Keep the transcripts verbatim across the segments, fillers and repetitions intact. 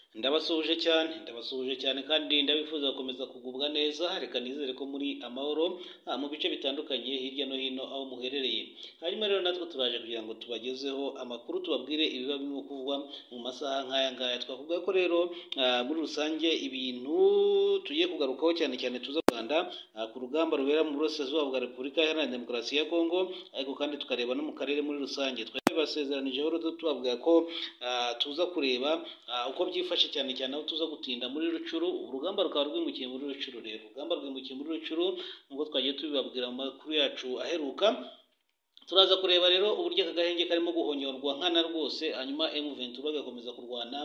Ndabasuhuje cyane ndabasuhuje cyane kandi ndabifuza gukomeza kugubwa neza, reka nizere ko muri amahoro mu bice bitandukanye hirya no hino aho muherereye. Hanyuma rero natwe turaje kugira ngo tubagezeho amakuru, tubabwire ibiba birimo kuvugwa mu masaha nk'aya ngaya. Twavuga ko rero muri rusange ibintu tugiye kugarukaho cyane cyane tuza Rwanda ku rugamba rubera mu burasirazuba bwa Repubulika Iharanira Demokarasi ya Kongo, ariko kandi tukareba no mu karere muri rusange. Basezeranije rero tubabwira ko tuza kureba uko byifashe cyane cyane aho tuza gutinda muri Rucuru. Urugamba rukaba rwimukiye muri Rucuru. Rero urugamba rwimukiye muri Rucuru nk'uko twagiye tubibabwira mu makuru yacu aheruka. Turaza kureba rero uburyo aka gahenge karimo guhonyorwa nkana rwose, hanyuma M vingt-trois gakomeza kurwana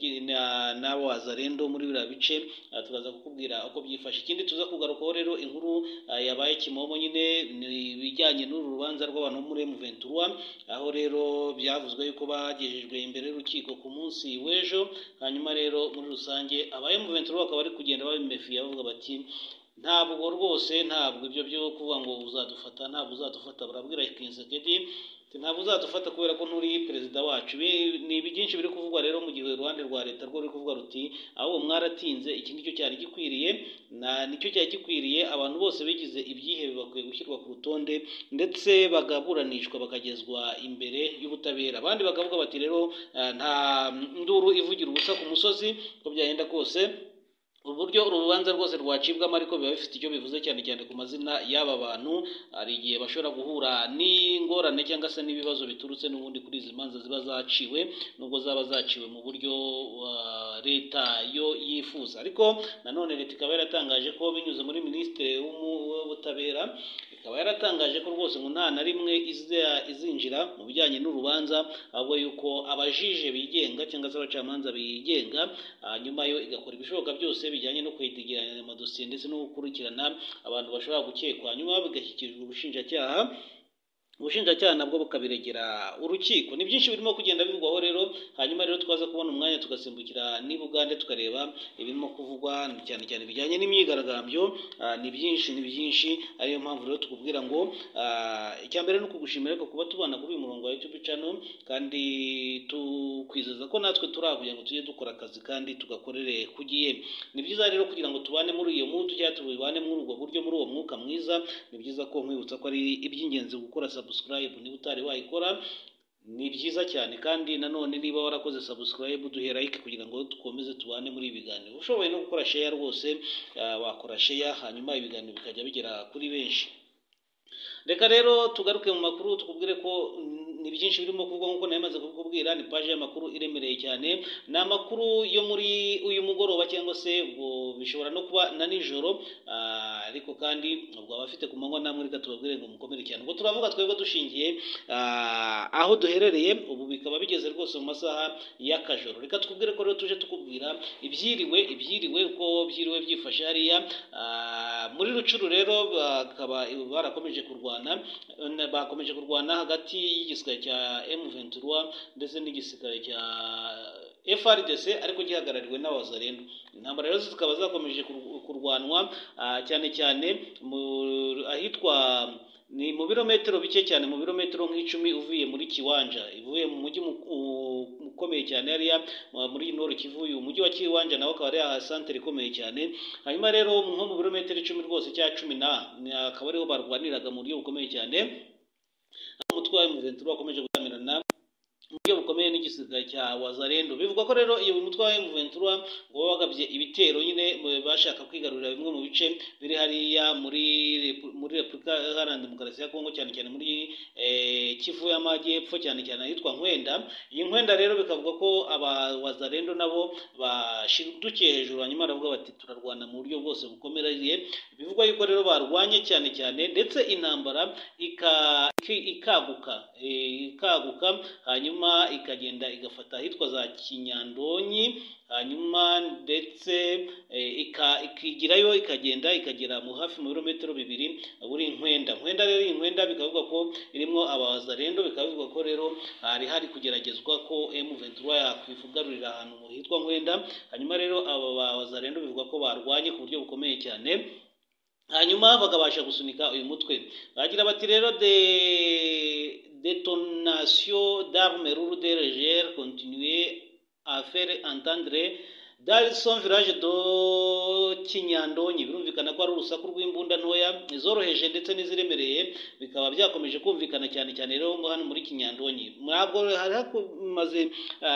n'abo Wazalendo muri biriya bice. Turaza kukubwira uko byifashe. Ikindi tuza kugarukaho rero inkuru yabaye Kimomo, nyine ibijyanye n'uru rubanza rw'abantu muri M vingt-trois, aho rero byavuzwe yuko bagejejwe imbere y'urukiko ku munsi w'ejo. Hanyuma rero muri rusange aba M vingt-trois bakaba bari kugenda babimefiya bavuga bati ntabwo rwose, ntabwo ibyo byo kuvuga ngo uzadufata, ntabwo uzadufata. Barabwira Tshisekedi ntabwo uzadufata kubera ko nturi perezida wacu. Ni byinshi biri kuvugwa rero mu gihe uruhande rwa leta rwo ruri kuvuga ruti ahubwo mwaratinze, iki nicyo cyari gikwiriye, nicyo cyari gikwiriye. Abantu bose bigize ibyihebe bakwiye gushyirwa ku rutonde ndetse bagaburanishwa bakagezwa imbere y'ubutabera. Abandi bakavuga bati rero nta nduru ivugira ubusa ku musozi, uko byagenda kose uburyo urubanza rwose rwacibwamo ariko biba bifite icyo bivuze cyane cyane ku mazina y'aba bantu. Hari igihe bashobora guhura n'ingorane cyangwa se n'ibibazo biturutse n'ubundi kuri izi manza ziba zaciwe, nubwo zaba zaciwe mu buryo leta yo yifuza. Ariko nanone leta ikaba yaratangaje ko binyuze muri minisitiri w'ubutabera, ikaba yaratangaje ko rwose ngo nta na rimwe izinjira mu bijyanye n'urubanza, ahubwo yuko abajije bigenga cyangwa se abacamanza bigenga, hanyuma yo igakora ibishoboka byose bijyanye no kwegeranya amadosiye ndetse no gukurikirana abantu bashobora gukekwa, hanyuma bigashyikirizwa ubushinjacyaha. Ubushinjacyaha nabwo bukabiregera urukiko. Ni byinshi birimo kugenda bivugwaho rero. Hanyuma rero twaza kubona umwanya tugasimbukira ni Bugande tukareba ibirimo kuvugwa cyane cyane bijyanye n'imyigaragambyo. Ni byinshi ni byinshi ariyo mpamvu rero tukubwira ngo icya mbere no kugushimira ko kuba tubana kuri uyu murongo wa YouTube channel, kandi tukwizeza ko natwe turi kugira ngo tujye dukora akazi kandi tugakorere kugiye. Ni byiza rero kugira ngo tubane muri iyo mutu cyangwa tubane muri ubwo buryo, muri uwo mwuka mwiza. Ni byiza ko nkwibutsa ko ari iby'ingenzi gukora subscribe niba utari wayikora. Ni byiza cyane kandi nanone niba warakoze subscribe duhe like kugira ngo dukomeze tubane muri ibi biganiro. Ushoboye no gukora share rwose wakora share, hanyuma ibiganiro bikajya bigera kuri benshi. Reka rero tugaruke mu makuru tukubwire ko ni byinshi birimo kuvugwa nk'uko namaze kukubwira. Ni page y'amakuru iremereye cyane, ni amakuru yo muri uyu mugoroba cyangwa se ubwo bishobora no kuba na nijoro, ariko kandi ubwo abafite ku manywa namwe reka tubabwire ngo mukomere cyane. Ubwo turavuga twebwe dushingiye aho duherereye ubu, bikaba bigeze rwose mu masaha y'akajoro. Reka tukubwire ko rero tuje tukubwira ibyiriwe ibyiriwe uko byiriwe byifashe hariya muri Rucuru. Rero bakaba barakomeje kurwana bakomeje kurwana hagati y'igisirikare cya M vingt-trois ndetse n'igisirikare cya F R D C ariko gihagarariwe n'Abazalendo. Intambara rero zikaba zakomeje kurwanwa cyane cyane ahitwa ni mu birometero bike cyane, mu birometero nk'icumi uvuye muri Kiwanja, ivuye mu mujyi ukomeye cyane hariya muri Nord Kivu. Uyu mujyi wa Kiwanja nawo akaba ari aha centre ikomeye cyane. Hanyuma rero nko mu birometero icumi rwose cya cumi na akaba ariho barwaniraga mu buryo bukomeye cyane. Umutwe wa M vingt-trois wakomeje gutamirana mu buryo bukomeye n'igisirikare cya Wazalendo. Bivuga ko rero iyo umutwe wa M vingt-trois ngo wagabye ibitero, nyine bashaka kwigarurira bimwe mu bice biri hariya muri muri Repubulika Iharanira Demokarasi ya Kongo, cyane cyane muri Kivu y'Amajyepfo, cyane cyane ahitwa Nkwenda. Iyi Nkwenda rero bikavuga ko aba Wazalendo nabo bashidukiye hejuru, hanyuma baravuga bati turarwana mu buryo bwose bukomereye. Bivugwa yuko rero barwanye cyane cyane ndetse intambara ikaguka ikaguka hanyuma ikagenda igafata ahitwa za Kinyandonyi, hanyuma ndetse ikigirayo ikagenda ikagera mu hafi mu birometero bibiri buri Nkwenda. Nkwenda rero iyi Nkwenda bikavuga ko irimo Abazalendo, bikavuga ko rero hari hari kugeragezwa ko M vingt-trois yakwifugarurira ahantu hitwa Nkwenda. Hanyuma rero aba Abazalendo bivuga ko barwanye ku buryo bukomeye cyane, hanyuma bakabasha gusunika uyu mutwe. Bagira bati rero de détonation d'armes lourdes légères continuées à faire entendre dans son village do Kinyandonyi. Birumvikana ko ari urusaku rw'imbunda ntoya izoroheje ndetse n'iziremereye bikaba byakomeje kumvikana cyane cyane rero hano muri Kinyandonyi. Ntabwo hari hakumaze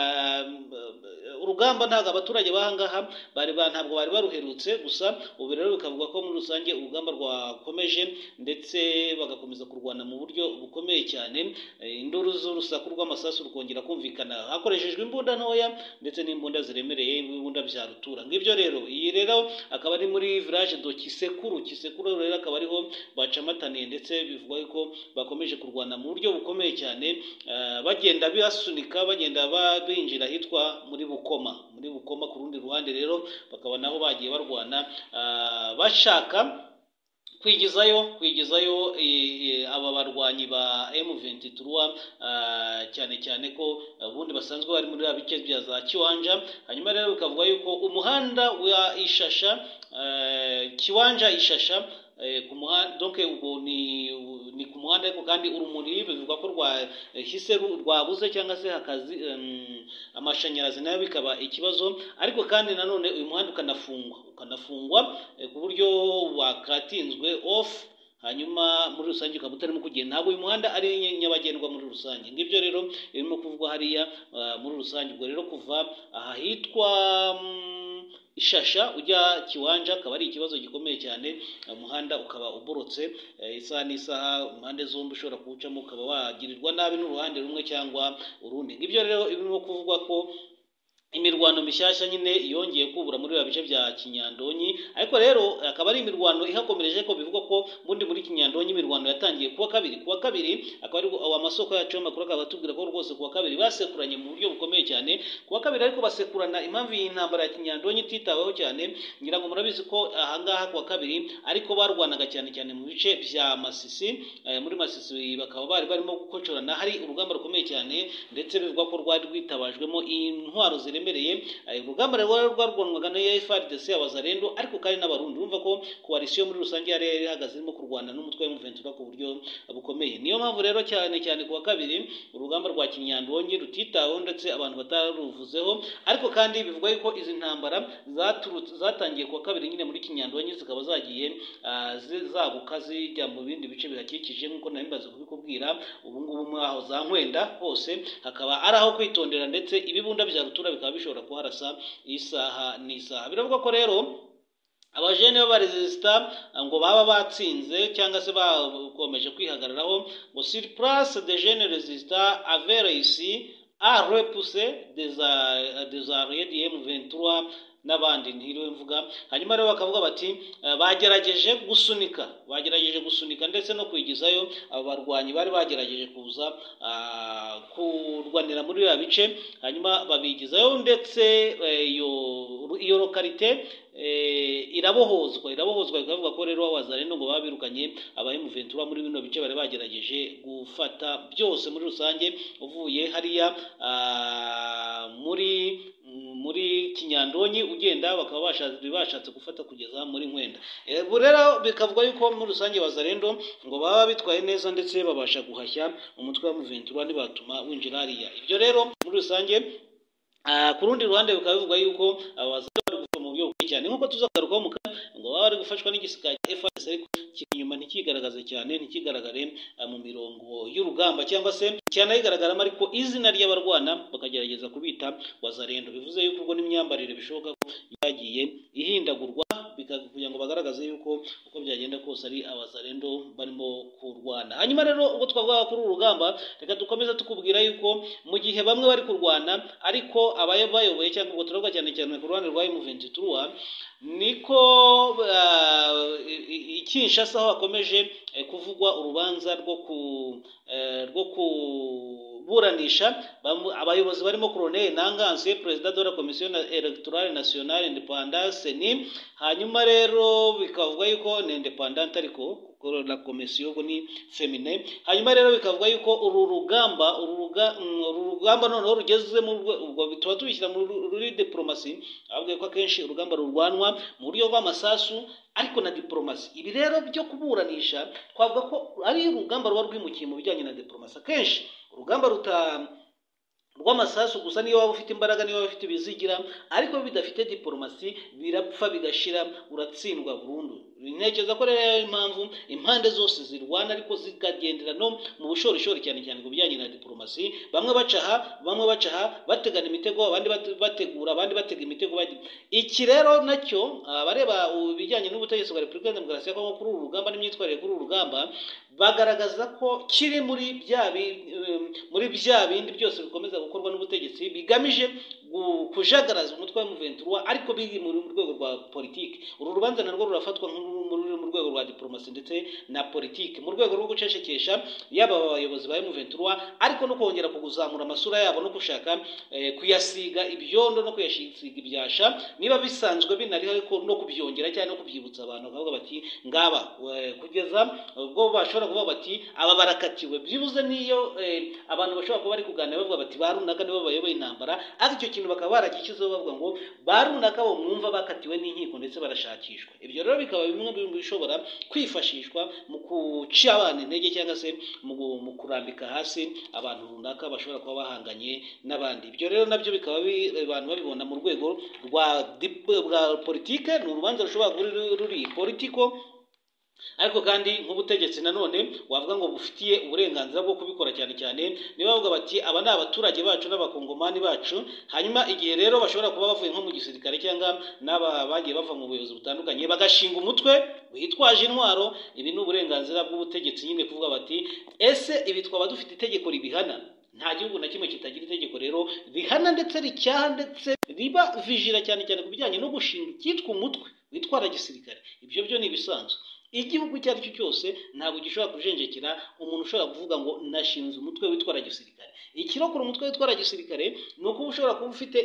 urugamba, ntabwo abaturage bahangaha bari ntabwo bari baruherutse, gusa ubu rero bikavuga ko muri rusange urugamba rwakomeje ndetse bagakomeza kurwana mu buryo bukomeye cyane. Induru z'urusaku rw'amasasu rukongera kumvikana hakoreshejwe imbunda ntoya ndetse n'imbunda ziremereye, imbunda bya rutura. Ngibyo rero, iyi rero akaba ari muri village do Kisekuru. Kisekuru rero akaba ariho bacamataniye ndetse bivugwa ko bakomeje kurwana mu buryo bukomeye cyane, bagenda basunika bagenda binjira hitwa muri Bukoma. Muri Bukoma ku rundi ruhande rero bakaba naho bagiye barwana bashaka kwigizayo kwigizayo aba barwanyi ba M vingt-trois, cyane cyane ko ubundi basanzwe bari muri abice bya za Kiwanja. Hanyuma rero bikavuga yuko umuhanda wa Ishasha, Kiwanja Ishasha, ku muhanda donc ubwo ni ni ku muhanda, ariko kandi urumuri bivuga ko rwahise rwabuze cyangwa se hakazi amashanyarazi nayo bikaba ikibazo. Ariko kandi nanone uyu muhanda ukanafungwa ukanafungwa ku buryo wakatinzwe off, hanyuma muri rusange ukaba utarimo kugenda. Ntabwo uyu muhanda ari nyabagendwa muri rusange. Ngibyo rero birimo kuvugwa hariya muri rusange. Ubwo rero kuva aha hitwa Ishasha ujya Kiwanja akaba ari ikibazo gikomeye cyane. Umuhanda ukaba uborotse isaha n'isaha, impande zombi ushobora kuwucamo ukaba wagirirwa nabi n'uruhande rumwe cyangwa urundi. Ngibyo rero birimo kuvugwa ko imirwano mishyashya nyine yongeye kubura muri bice bya Kinyandonyi. Ariko rero akaba ari imirwano ihakomereje ko bivugwa ko bundi muri Kinyandonyi imirwano yatangiye kuwa kabiri kuwa kabiri akaba ari amasoko yacu makuru akaba atubwira ko rwose kuwa kabiri basekuranye mu buryo bukomeye cyane. Kuwa kabiri ariko basekurana impamvu y'intambara ya Kinyandonyi titaweho cyane, ngira ngo murabizi ko ahangaha kuwa kabiri ariko barwanaga cyane cyane mu bice bya Masisi. Muri Masisi bakaba bari barimo gukocorana, hari urugamba rukomeye cyane ndetse bivugwa ko rwari rwitabajwemo intwaro zire urugamba rero rwarwanwaga na F A R D C abazarendo, ariko kandi n'abarundi. Urumva ko coalition muri rusange yari ihagaze irimo kurwana n'umutwe wa M vingt-trois ku buryo bukomeye. Niyo mpamvu rero cyane cyane kuwa kabiri urugamba rwa Kinyandonyi rutitaweho ndetse abantu bataruvuzeho. Ariko kandi bivuga ko izi ntambara zatangiye kuwa kabiri nyine muri Kinyandonyi zikaba zagiye zaguka zijya mu bindi bice bihakikije, nk'uko nari mbaze kubikubwira. Ubu ngubu mwaho za Nkwenda hose hakaba ari aho kwitondera, ndetse ibibunda bya rutura bikaba bishobora kuharasa isaha n'isaha. Biravuga ko rero abajene b'abaresista ngo baba batsinze cyangwa se bakomeje kwihagararaho, ngo sur place des jeunes résistants avaient réussi à repousser des des armées de M vingt-trois n'abandi ntiriwe mvuga. Hanyuma rero bakavuga bati bagerageje gusunika bagerageje gusunika ndetse no kwigizayo abo barwanyi bari bagerageje kuza kurwanira muri ya bice, hanyuma babigizayo ndetse iyo iyo lokalite irabohozwa irabohozwa bikavuga ko rero abazarendo ngo babirukanye aba M vingt-trois muri bino bice bari bagerageje gufata byose muri rusange. Uvuye hariya muri muri Kinyandonyi ugenda bakaba bashatse bashatse gufata kugeza muri Nkwenda. Ubu rero bikavuga yuko muri rusange abazarendo ngo baba bitwaye neza ndetse babasha guhashya umutwe wa M vingt-trois nibatuma winjira hariya. Ibyo rero muri rusange ku rundi ruhande bikaba bivuga yuko abazarendo mu buryo cyane nk'uko tuzagarukaho mu kanya ngo baba bari gufashwa n'igisirikare F A R D C, ariko kinyuma ntikigaragaze cyane ntikigaragare mu mirongo y'urugamba cyangwa se cyane igaragaramo, ariko izina ry'abarwana bakagerageza kubita wazarendo. Bivuze yuko ubwo n'imyambarire bishoboka ko yagiye ihindagurwa kugira ngo bagaragaze yuko uko byagenda kose ari abazarendo barimo kurwana. Hanyuma rero ubwo twavuga kuri urugamba, reka dukomeza tukubwira yuko mu gihe bamwe bari kurwana ariko abayoboye cyangwa ubwo turavuga cyane cyane ku ruhande rwa M vingt-trois, niko Kinshasa aho hakomeje kuvugwa urubanza rwo ku rwo kuburanisha abayobozi barimo Colonel Nanganse, President de la Commission Electorale Nationale Independante ni. Hanyuma rero bikavuga yuko ni independent ariko la commission ni femine. Hanyuma rero bikavuga yuko uru rugamba uru rugamba noneho rugeze mu ubwo tuba tubishyira muri diplomasi, ahubwo ko akenshi urugamba rurwanwa mu buryo bw'amasasu ariko na diplomasi. Ibi rero byo kuburanisha twavuga ko ari urugamba ruba rwimukiye mu bijyanye na diplomasi. Akenshi urugamba ruta rw'amasasu gusa niyo waba ufite imbaraga niyo waba ufite ibizigira, ariko bidafite diplomasi birapfa bigashira, uratsindwa burundu. Ntekereza ko rero impamvu impande zose zirwana ariko zikagendera no mu bushorishori cyane cyane ku bijyanye na diplomasi, bamwe bacaha bamwe bacaha bategana imitego, abandi bategura abandi batega imitego. Iki rero nacyo abareba ibijyanye n'ubutegetsi bwa Repubulika ya Demokarasi ya Kongo kuri uru rugamba n'imyitwarire kuri uru rugamba bagaragaza ko kiri muri bya muri bya bindi byose bikomeza gukorwa n'ubutegetsi bigamije kujagaraza umutwe wa M vingt-trois, ariko biri mu rwego rwa politiki. Uru rubanza narwo rurafatwa mu rwego rwa diplomasi ndetse na politiki, mu rwego rwo gucecekesha yaba abayobozi ba M vingt-trois, ariko no kongera kuguzamura amasura yabo no gushaka eh, kuyasiga ibyondo no kuyasiga ibyasha, niba bisanzwe binari, ariko no kubyongera cyane no kubyibutsa abantu bakavuga bati ngaba kugeza ubwo bashobora kuvuga bati aba barakatiwe. Byibuze niyo eh, abantu bashobora kuba bari kuganira bavuga bati barunaka nibo bayoboye intambara, ariko icyo kintu bakaba baragikizeho bavuga ngo barunaka bo mwumva bakatiwe n'inkiko ndetse barashakishwa. Ibyo rero bikaba bimwe mu bishobora kwifashishwa mu guca abantu intege cyangwa se mu kurambika hasi abantu runaka bashobora kuba bahanganye n'abandi. Ibyo rero nabyo bikaba abantu babibona mu rwego rwa rwa politike. Ni urubanza rushobora kuba ruri politiko, ariko kandi nk'ubutegetsi nanone wavuga ngo bufitiye uburenganzira bwo kubikora, cyane cyane niba bavuga bati aba ni abaturage bacu n'abakongomani bacu. Hanyuma igihe rero bashobora kuba bavuye nko mu gisirikare cyangwa n'aba bagiye bava mu buyobozi butandukanye bagashinga umutwe witwaje intwaro, ibi ni uburenganzira bw'ubutegetsi nyine kuvuga bati ese ibi twaba dufite itegeko ribihana? Nta gihugu na kimwe kitagira itegeko rero rihana ndetse ricyaha ndetse riba vijira cyane cyane ku bijyanye no gushinga icyitwa umutwe witwara gisirikare. Ibyo byo ni ibisanzwe. Igihugu icyo ari cyo cyose ntabwo gishobora kujenjekera umuntu ushobora kuvuga ngo nashinze umutwe witwara gisirikare. Ikirokora umutwe witwara gisirikare ni uko ushobora kuba ufite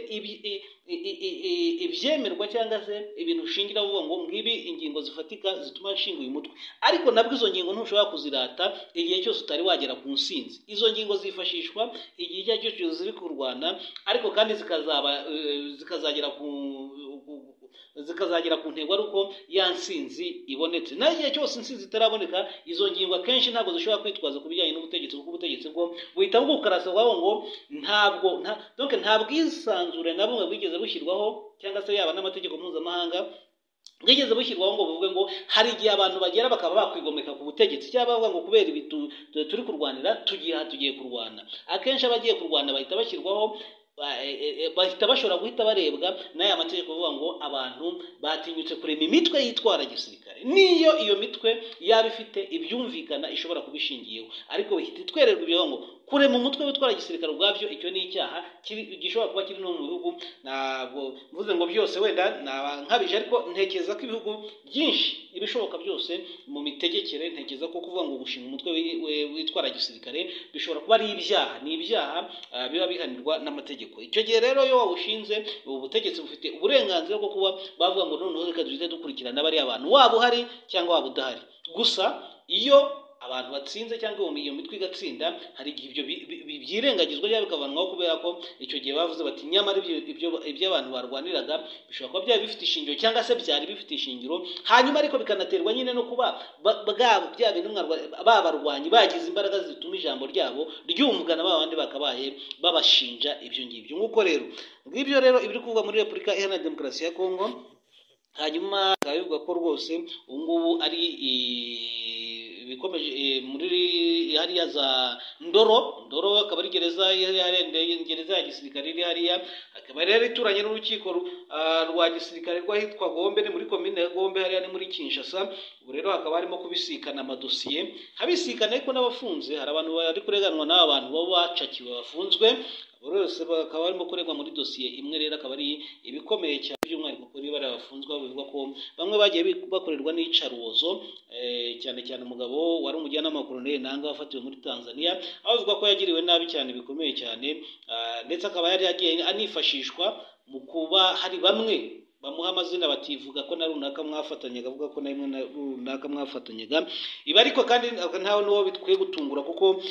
ibyemerwa cyangwa se ibintu ushingira uvuga ngo ngibi ingingo zifatika zituma nshinga uyu mutwe, ariko nabwo izo ngingo ntushobora kuzirata igihe cyose utari wagera ku nsinzi. Izo ngingo zifashishwa igihe icyo ari cyo cyose ziri kurwana, ariko kandi zikazaba zikazagera ku zikazagera ku ntego ari uko ya nsinzi ibonetse. Na igihe cyose insinzi itaraboneka, izo ngingo akenshi ntabwo zishobora kwitwaza ku bijyanye n'ubutegetsi, kuko ubutegetsi bwo buhita bukarasa bwabo ngo ntabwo nta donc nta bwisanzure na bumwe bwigeze bushyirwaho, cyangwa se yaba n'amategeko mpuzamahanga bwigeze bushyirwaho ngo buvuge ngo hari igihe abantu bagera bakaba bakwigomeka ku butegetsi, cyangwa bavuga ngo kubera ibi turi kurwanira tugiye aha tugiye kurwana. Akenshi abagiye kurwana bahita bashyirwaho, bahita bashobora guhita barebwa n'aya mategeko kuvuga ngo abantu batinyutse kurema imitwe yitwara gisirikare, niyo iyo mitwe yaba ifite ibyumvikana ishobora kubishingiyeho, ariko bihita itwererwa ibyo ngo kurema umutwe witwara gisirikare ubwabyo icyo ni icyaha gishobora kuba kiri no mu bihugu. Ntabwo mvuze ngo byose wenda nkabije, ariko ntekereza ko ibihugu byinshi ibishoboka byose mu mitegekere, ntekereza ko kuvuga ngo gushinga umutwe witwara gisirikare bishobora kuba ari ibyaha, ni ibyaha biba bihanirwa n'amategeko. Icyo gihe rero iyo wawushinze, ubu butegetsi bufite uburenganzira bwo kuba bavuga ngo noneho reka duhite dukurikirana bariya abantu, waba uhari cyangwa waba udahari. Gusa iyo abantu batsinze cyangwa iyo mitwe igatsinda, hari igihe ibyo byirengagizwa cyangwa bikavanwaho, kubera ko icyo gihe bavuze bati nyamara ibyo abantu barwaniraga bishobora kuba byari bifite ishingiro cyangwa se byari bifite ishingiro, hanyuma ariko bikanaterwa nyine no kuba bya bintu babarwanyi bagize imbaraga zituma ijambo ryabo ryumvwa na babandi bakabaye babashinja ibyo ngibyo. Nk'uko rero ngibyo rero ibiri kuvuga muri Repubulika Iharanira Demokarasi ya Kongo, hanyuma bikaba bivuga ko rwose ubu ngubu ari bikomeje muri hariya za Ndoro. Ndoro akaba ari gereza gereza ya gisirikare iri hariya, akaba rero ituranye n'urukiko rwa gisirikare rwahitwa Gombe, ni muri komine ya Gombe hariya ni muri Kinshasa. Ubu rero hakaba harimo kubisikana amadosiye, habisikana ariko n'abafunze. Hari abantu bari kureganwa n'aba bantu baba bacakiwe bafunzwe, bose bakaba barimo kuregwa muri dosiye imwe. Rero akaba ari ibikomeye cyane by'umwihariko kuri bari bafunzwe, bavuga ko bamwe bagiye bakorerwa n'icarubozo, cyane cyane umugabo wari umujyanama wa Colonel Nanga wafatiwe muri Tanzania, aho avuga ko yagiriwe nabi cyane bikomeye cyane, ndetse akaba yari yagiye anifashishwa mu kuba hari bamwe bamuha amazina bativuga ko na runaka mwafatanyaga, avuga ko na rimwe na runaka mwafatanyaga. Ibi ariko kandi ntawe n'uwo bitwiye gutungura, kuko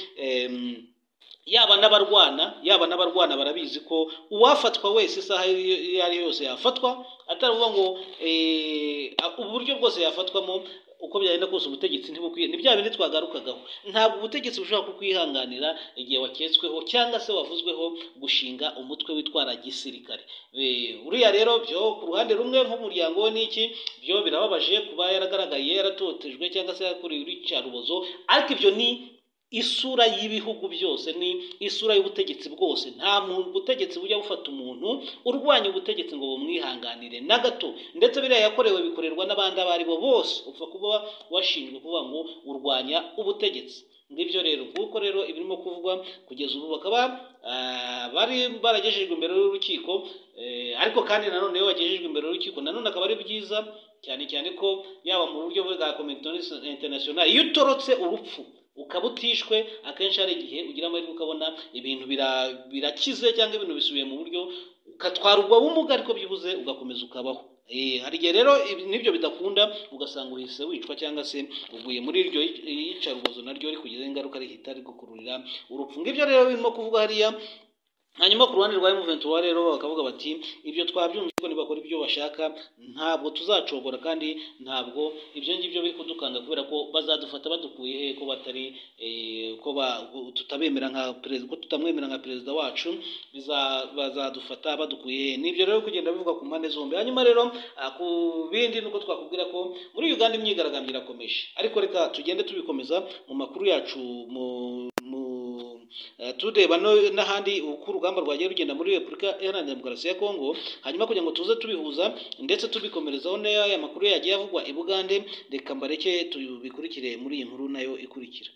yaba n'abarwana yaba n'abarwana barabizi ko uwafatwa wese isaha iyo ari yose yafatwa, ataravuga ngo uburyo bwose yafatwamo uko byagenda kose ubutegetsi ntibukwiye ni bya bindi twagarukagaho ntabwo ubutegetsi bushobora kukwihanganira igihe waketsweho cyangwa se wavuzweho gushinga umutwe witwara gisirikare uriya rero byo ku ruhande rumwe nk'umuryango we n'iki byo birababaje kuba yaragaragaye yaratotejwe cyangwa se yakuriye uricarubozo ariko ibyo ni isura y'ibihugu byose ni isura y'ubutegetsi bwose nta muntu butegetsi bujya bufata umuntu urwanya ubutegetsi ngo bumwihanganire na gato ndetse biriya yakorewe bikorerwa n'abandi abo ari bo bose upfa kuba washinzwe kuvuga ngo urwanya ubutegetsi ngibyo rero kuko rero ibirimo kuvugwa kugeza ubu bakaba bari baragejejwe imbere y'urukiko ariko kandi nanone iyo bagejejwe imbere y'urukiko nanone akaba ari byiza cyane cyane ko yaba mu buryo bwa Community International iyo utorotse urupfu ukaba utishwe akenshi hari igihe ugira amahirwe ukabona ibintu birakize cyangwa ibintu bisubiye mu buryo ukatwara ubwo bumuga ariko byibuze ugakomeza ukabaho hari igihe rero nibyo bidakunda ugasanga uhise wicwa cyangwa se uvuye muri iryo yicarubozo naryo rikugize ingaruka rihita rigukururira urupfu ngibyo rero birimo kuvuga hariya hanyuma ku ruhande rwa M vingt-trois rero bakavuga bati ibyo twabyumva ko nibakora ibyo bashaka ntabwo tuzacogora kandi ntabwo ibyo ngibyo biri kudukanga kubera ko bazadufata badukuye he ko batari ko tutabemera nka perezida ko tutamwemera nka perezida wacu bazadufata badukuye he nibyo rero kugenda bivuga ku mpande zombi hanyuma rero ku bindi nuko twakubwira ko muri Uganda imyigaragambyo irakomeje ariko reka tugende tubikomeza mu makuru yacu mu tureba n'ahandi uko urugamba rwagiye rugenda muri Repubulika Iharanira Demokarasi ya Kongo hanyuma kugira ngo tuze tubihuza ndetse tubikomerezaho n'aya makuru yagiye avugwa i Bugande reka mbareke tubikurikire muri iyi nkuru nayo ikurikira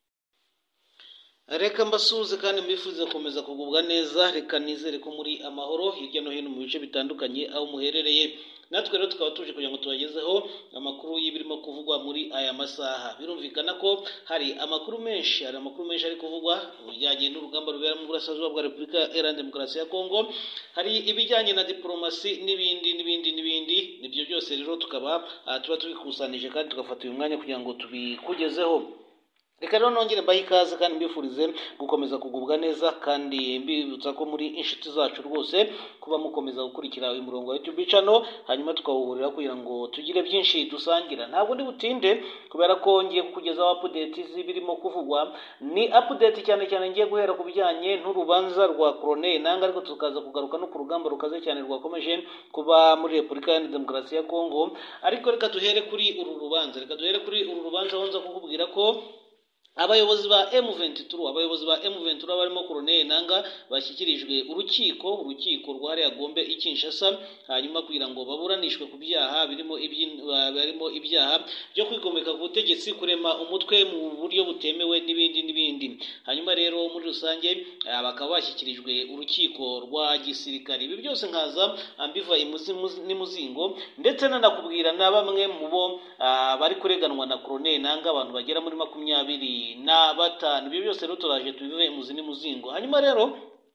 reka mbasuze kandi mbifuze gukomeza kugubwa neza reka nizere ko muri amahoro hirya no hino mu bice bitandukanye aho muherereye natwe rero tukaba tuje kugira ngo tubagezeho amakuru y'ibirimo kuvugwa muri aya masaha birumvikana ko hari amakuru menshi hari amakuru menshi ari kuvugwa bijyanye n'urugamba rubera mu burasirazuba bwa Repubulika Iharanira Demokarasi ya Kongo hari ibijyanye na diplomasi n'ibindi n'ibindi n'ibindi nibyo byose rero tukaba tuba tubikusanije kandi tugafata uyu mwanya kugira ngo tubikugezeho reka rero nongere mbahe ikaze kandi mbifurize gukomeza kugubwa neza kandi mbibutsa ko muri inshuti zacu rwose kuba mukomeza gukurikira uyu murongo wa YouTube channel hanyuma tukawuhurira kugira ngo tugire byinshi dusangira ntabwo ndi butinde kubera ko ngiye kukugezaho update zibirimo kuvugwa ni update cyane cyane ngiye guhera ku bijyanye n'urubanza rwa Colonel Nanga ariko tukaza kugaruka no ku rugamba rukaze cyane rwakomeje kuba muri Repubulika ya Demokarasi ya Kongo ariko reka duhere kuri uru rubanza reka duhere kuri uru rubanza aho nza kukubwira ko abayobozi ba M vingt-trois abayobozi ba M vingt-trois barimo Colonel Nanga bashyikirijwe urukiko urukiko rwariya Gombe i Kinshasa hanyuma kugira ngo baburanishwe ku byaha birimo barimo ibyaha byo kwigomeka ku butegetsi kurema umutwe mu buryo butemewe n'ibindi n'ibindi hanyuma rero muri rusange bakaba bashyikirijwe urukiko rwa gisirikare ibi byose nkaza ambiva n'imuzingo ndetse nanakubwira na bamwe mu bo bari kureganwa na Colonel Nanga abantu bagera muri makumyabiri na batanu ibyo byose rero turaje tubive muzi n'imuzingo hanyuma rero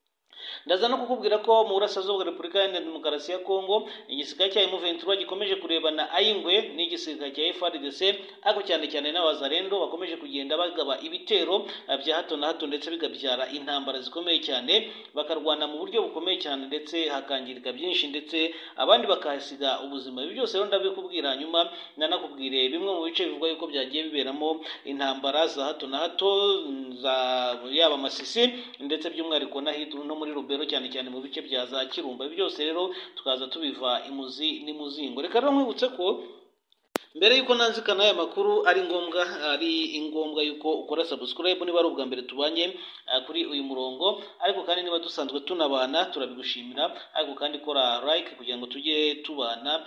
ndaza no kukubwira ko mu burasirazuba bwa Repubulika ya Demokarasi ya Kongo igisirikare cya M vingt-trois gikomeje kurebana ayingwe n'igisirikare cya F A R D C ariko cyane cyane n'abazarendo bakomeje kugenda bagaba ibitero bya hato na hato ndetse bigabyara intambara zikomeye cyane bakarwana mu buryo bukomeye cyane ndetse hakangirika byinshi ndetse abandi bakahasiga ubuzima ibi byose rero ndabikubwira hanyuma nanakubwire bimwe mu bice bivuga yuko byagiye biberamo intambara za hato na hato za yaba Masisi ndetse by'umwihariko no muri Rubero cyane cyane mu bice bya za Kirumba byose rero tukaza tubiva imuzi n'imuzingo reka rero nkwibutse ko mbere yuko nanzikana aya makuru ari ngombwa ari ingombwa yuko ukora subscribe niba ari ubwa mbere tubanye kuri uyu murongo ariko kandi niba dusanzwe tunabana turabigushimira ariko kandi kora like kugira ngo tujye tubana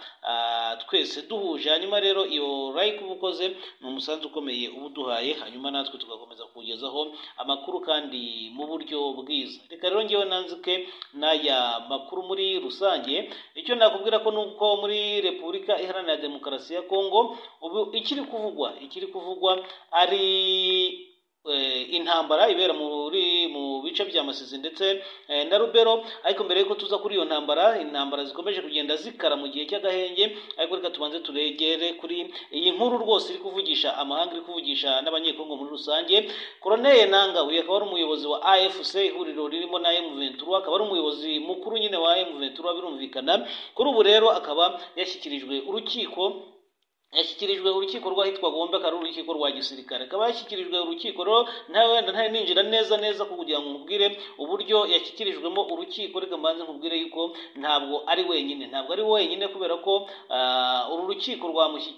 twese duhuje hanyuma rero iyo like ubukoze ni umusanzu ukomeye ubuduhaye hanyuma natwe tugakomeza kugezaho amakuru kandi mu buryo bwiza reka rero ngewe nanzike n'aya makuru muri rusange icyo nakubwira ko nuko muri Repubulika Iharanira Demokarasi ya Kongo ubu ikiri kuvugwa ikiri kuvugwa ari intambara ibera muri mu bice bya Masisi ndetse na Rubero ariko mbere yuko tuza kuri iyo ntambara intambara zikomeje kugenda zikara mu gihe cy'agahenge ariko reka tubanze turegere kuri iyi nkuru rwose iri kuvugisha amahanga iri kuvugisha n'abanyekongo muri rusange Colonel Nanga uyu akaba ari umuyobozi wa A F C ihuriro ririmo na M vingt-trois akaba ari umuyobozi mukuru nyine wa M vingt-trois birumvikana kuri ubu rero akaba yashyikirijwe urukiko yashyikirijwe urukiko rwahitwa Gombe akaba ari urukiko rwa gisirikare, akaba yashyikirijwe urukiko rero ntawe wenda ntari ninjira neza neza kugira ngo nkubwire uburyo yashyikirijwemo urukiko. Reka mbanze nkubwire yuko ntabwo ari wenyine ntabwo ari wenyine kubera ko uh, uru rukiko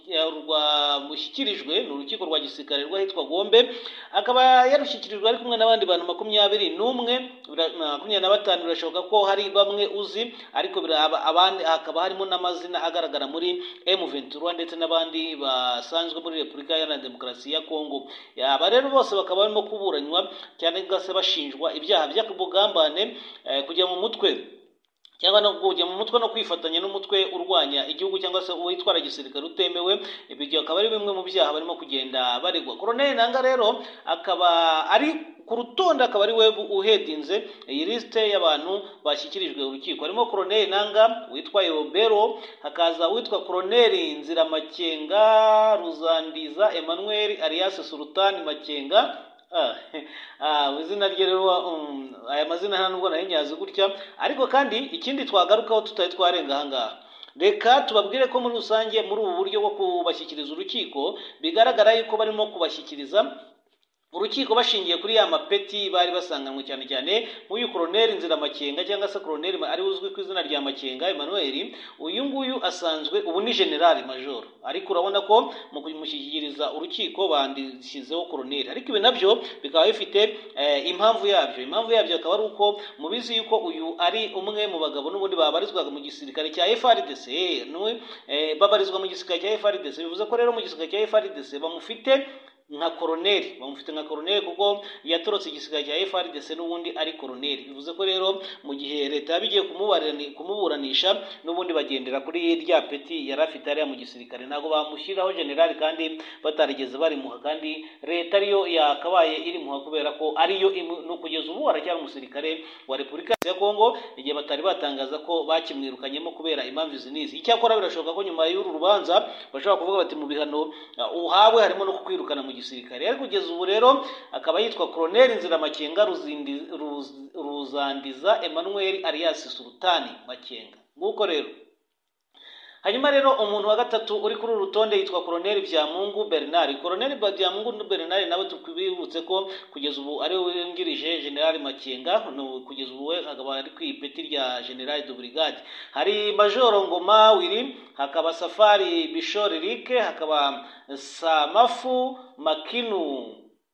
rwamushyikirijwe ni urukiko rwa gisirikare rwahitwa Gombe, akaba yarushyikirijwe ari kumwe n'abandi bantu makumyabiri n'umwe makumyabiri na batanu. Birashoboka ko hari bamwe uzi, ariko abandi hakaba harimo n'amazina agaragara muri M vingt-trois ndetse n'abandi basanzwe muri Repubulika Iharanira Demokarasi ya Kongo. Aba rero bose bakaba barimo kuburanywa cyane gase bashinjwa ibyaha by'akabugambane, eh, kujya mu mutwe cyangwa no kujya mu mutwe no kwifatanya n'umutwe urwanya igihugu cyangwa se uwitwara gisirikare utemewe. Ibyo akaba ari bimwe mu byaha barimo kugenda baregwa. Colonel Nanga rero akaba ari ku rutonde, akaba ari we uhedinze iyi liste y'abantu bashyikirijwe urukiko. Harimo Colonel Nanga witwa Yobero, hakaza witwa Colonel Nziramakenga Ruzandiza Emmanuel alias Sultan Makenga. Ah, ah, izina rye rero um, aya mazina nta nubwo nahenyaze gutya, ariko kandi ikindi twagarukaho tutari twarenga ahangaha. Reka tubabwire ko muri rusange muri ubu buryo bwo kubashyikiriza urukiko bigaragara yuko barimo kubashyikiriza urukiko bashingiye kuri ya mapeti bari basanganywe, cyane cyane nk'uyu Colonel Nziramakenga cyangwa se Colonel ari uzwi ku izina rya Makenga Emmanuel. Uyu nguyu asanzwe ubu ni General Major, ariko urabona ko mu kumushyikiriza urukiko bandishyizeho Colonel, ariko ibi nabyo bikaba bifite eh, impamvu yabyo. Impamvu yabyo akaba ari uko mubizi yuko uyu ari umwe mu bagabo n'ubundi babarizwaga mu gisirikare cya F R D C, n'uwe eh, babarizwa mu gisirikare cya F R D C. Bivuze ko rero mu gisirikare cya F R D C bamufite nka Colonel, bamufite nka Colonel kuko yatorotse igisirikare cya F R D C n'ubundi ari Colonel. Bivuze ko rero mu gihe leta yabigiye kumuburanisha n'ubundi bagendera kuri rya peti yari afite ari mu gisirikare, ntago bamushyiraho general kandi batarigeze bari muha, kandi leta ariyo yakabaye iri muha kubera ko ariyo no kugeza ubu aracyari umusirikare wa Repubulika ya Kongo, igihe batari batangaza ko bakimwirukanyemo kubera impamvu zinizi. Icyakora birashoboka ko nyuma y'uru rubanza bashobora kuvuga bati mu bihano uh, uhawe harimo no kwirukana mu gisirikare. Ariko kugeza ubu rero akaba yitwa Colonel Nziramakenga Ruz, Ruzandiza Emmanuel alias Sultani Makenga. Nguko rero hanyuma rero umuntu wa gatatu uri kuri urutonde yitwa Colonel Byamungu Bernard. Colonel Byamungu Bernard nawe tukibibutse ko kugeza ubu ari wungirije General Makenga, no kugeza ubu akaba ari kwipeti rya General de Brigade. Hari Major Ngoma Wiri, hakaba Safari Bishori Rike, hakaba Samafu Makinu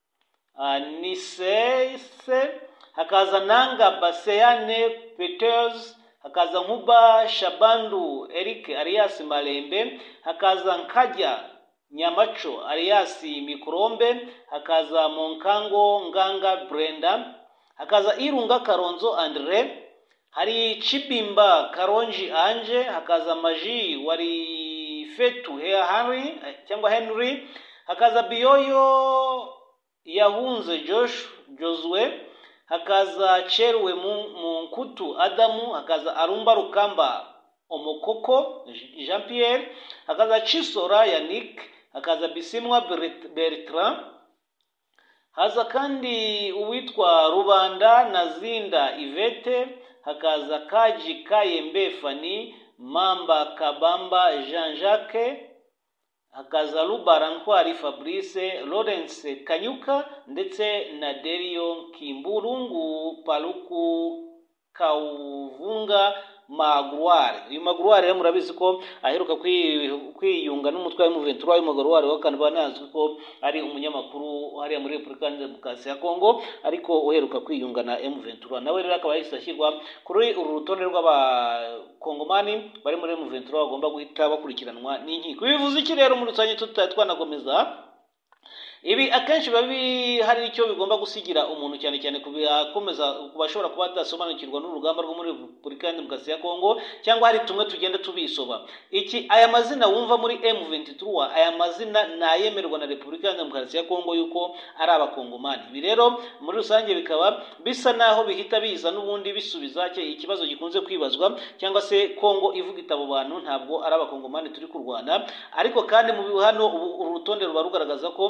Anisese, hakaza Nanga Baseyane Peters, hakaza Nkuba Shabandu Eric alias Malembe, hakaza Nkajya Nyamacho alias Mikrombe, hakaza Monkango Nganga Brenda, hakaza Irunga Karonzo Andre, hari Chibimba Karonji Anje, hakaza Maji wari Fetu Henry cyangwa Henry, hakaza Biyoyo Yahunze Josh Josue, hakaza Cherwe Munkutu Adamu, hakaza Arumba Rukamba Omokoko Jean Pierre, hakaza Chisora Yannick, hakaza Bisimwa Bertrand, haza kandi uwitwa Rubanda Nazinda Ivete, hakaza Kaji Kayembe Fani, Mamba Kabamba Jean Jacques, hakaza Lubarantwari Fabrice, Lawrence Kanyuka ndetse na Derio Kimburungu Paluku Kavunga Magruare. Uyu Magruare rero murabizi ko aheruka kwiyunga n'umutwe wa M vingt-trois. Uyu Magruare wakanaba nazwi ko ari umunyamakuru hariya muri Repubulika ya Demokarasi ya Kongo, ariko uheruka kwiyunga na M vingt-trois. Nawe rero akaba yisashyirwa kuri uru rutonde rw'abakongomani bari muri M vingt-trois bagomba guhita bakurikiranwa n'inkiko. Bivuze iki rero muri rusange tutatwanagomeza ibi akenshi babi hari icyo bigomba gusigira umuntu, cyane cyane kubakomeza kubashobora kuba batasobanukirwa n'urugamba rwo muri Repubulika ya Demokarasi ya Kongo, cyangwa hari tumwe tugenda tubisoba. Iki aya mazina wumva muri M vingt-trois, aya mazina nayemerwa na Repubulika ya Demokarasi ya Kongo yuko ari abakongomani. Ibi rero muri rusange bikaba bisa naho bihita biza n'ubundi bisubiza ikibazo gikunze kwibazwa, cyangwa se Kongo ivuga itabo bantu ntabwo ari abakongomani turi kurwana. Ariko kandi mu hano urutonde ruba rugaragaza ko ni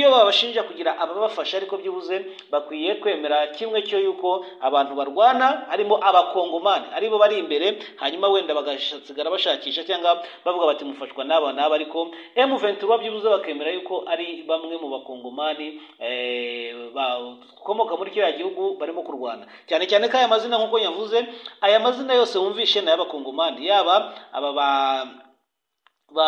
niyo babashinja kugira ababafasha ariko byibuze bakwiye kwemera kimwe cyo yuko abantu barwana harimo abakongomani aribo bari imbere, hanyuma wenda bagasigara bashakisha cyangwa bavuga bati mufashwa n'aba n'aba, ariko M vingt-trois byibuze bakemera yuko ari bamwe mu bakongomani eh, bakomoka muri kiriya gihugu barimo kurwana. Cyane cyane ko aya mazina nk'uko yavuze, aya mazina yose wumvishe na y'abakongomani, yaba aba ba ba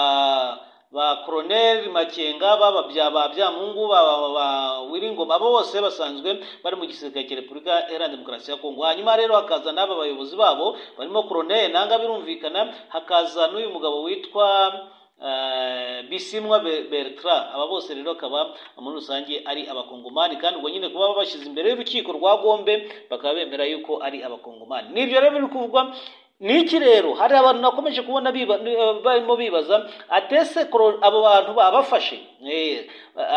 ba Colonel Makenga, baba byaba byamungu, ba Wiringoma, abo bose basanzwe bari mu gisirikare cya Repubulika Iharanira Demokarasi ya Kongo. Hanyuma rero hakaza n'aba bayobozi babo barimo Colonel Nanga, birumvikana hakaza n'uyu mugabo witwa Uh, Bisimwa Bertrand. Aba bose rero akaba muri rusange ari abakongomani, kandi ubwo nyine kuba babashyize imbere y'urukiko rwa Gombe bakaba bemera yuko ari abakongomani. Nibyo rero biri kuvugwa. Niki rero hari abantu nakomeje kubona biba barimo bibaza atese abo bantu babafashe, eh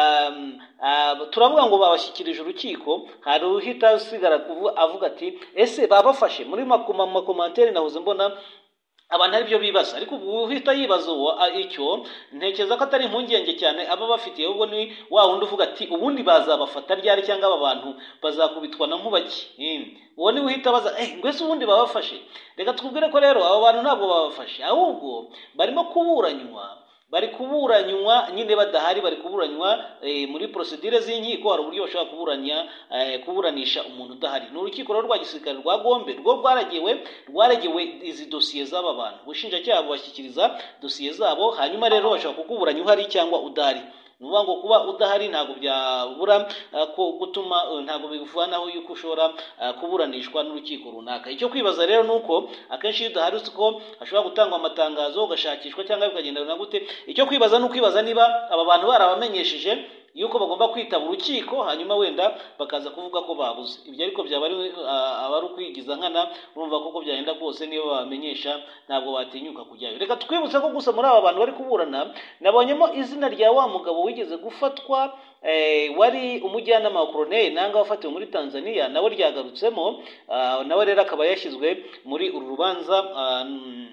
um, uh, turavuga ngo babashyikirije urukiko, hari uhita usigara avuga ati ese babafashe muri makoma makomantere. Nahoze mbona abantu ari byo bibaza, ariko ubu uhita yibaza uwo icyo ntekeza ko atari impungenge cyane aba bafitiye, ubwo ni wa wundi uvuga ati ubundi bazabafata ryari cyangwa aba bantu bazakubitwa na nkubaki. Uwo ni uhita baza eh ngwese ubundi babafashe. Reka twubwire ko rero aba bantu ntabwo babafashe, ahubwo barimo kuburanywa bari kuburanywa nyine badahari, bari kuburanywa e, muri procedure z'inkiko. Hari uburyo bashobora kuburanya e, kuburanisha umuntu udahari. Ni urukiko rwo rwa gisirikare rwa Gombe rwo rwaragewe rwaragewe izi dosiye z'aba bantu, ubushinjacyaha bubashyikiriza dosiye zabo, hanyuma rero bashobora kukuburanya uhari cyangwa udahari. Nuvuga ngo kuba udahari ntabwo byabura ko gutuma ntabwo bivanaho yuko ushobora kuburanishwa n'urukiko runaka. Icyo kwibaza rero nuko akenshi iyo udahari uko hashobora gutangwa amatangazo ugashakishwa cyangwa bikagenda na gute. Icyo kwibaza no kwibaza niba aba bantu barabamenyesheje yuko bagomba kwitaba urukiko, hanyuma wenda bakaza kuvuga ko babuze. Ibyo ariko byaba ari abari ukwigiza nkana, urumva koko byagenda rwose niyo bamenyesha ntabwo batinyuka kujyayo. Reka twibutse ko gusa muri aba bantu bari kuburana nabonyemo izina rya wa mugabo wigeze gufatwa eh, wari umujyanama wa Colonel Nanga wafatiwe muri Tanzania, nawe ryagarutsemo. Uh, nawe rero akaba yashyizwe muri uru rubanza uh,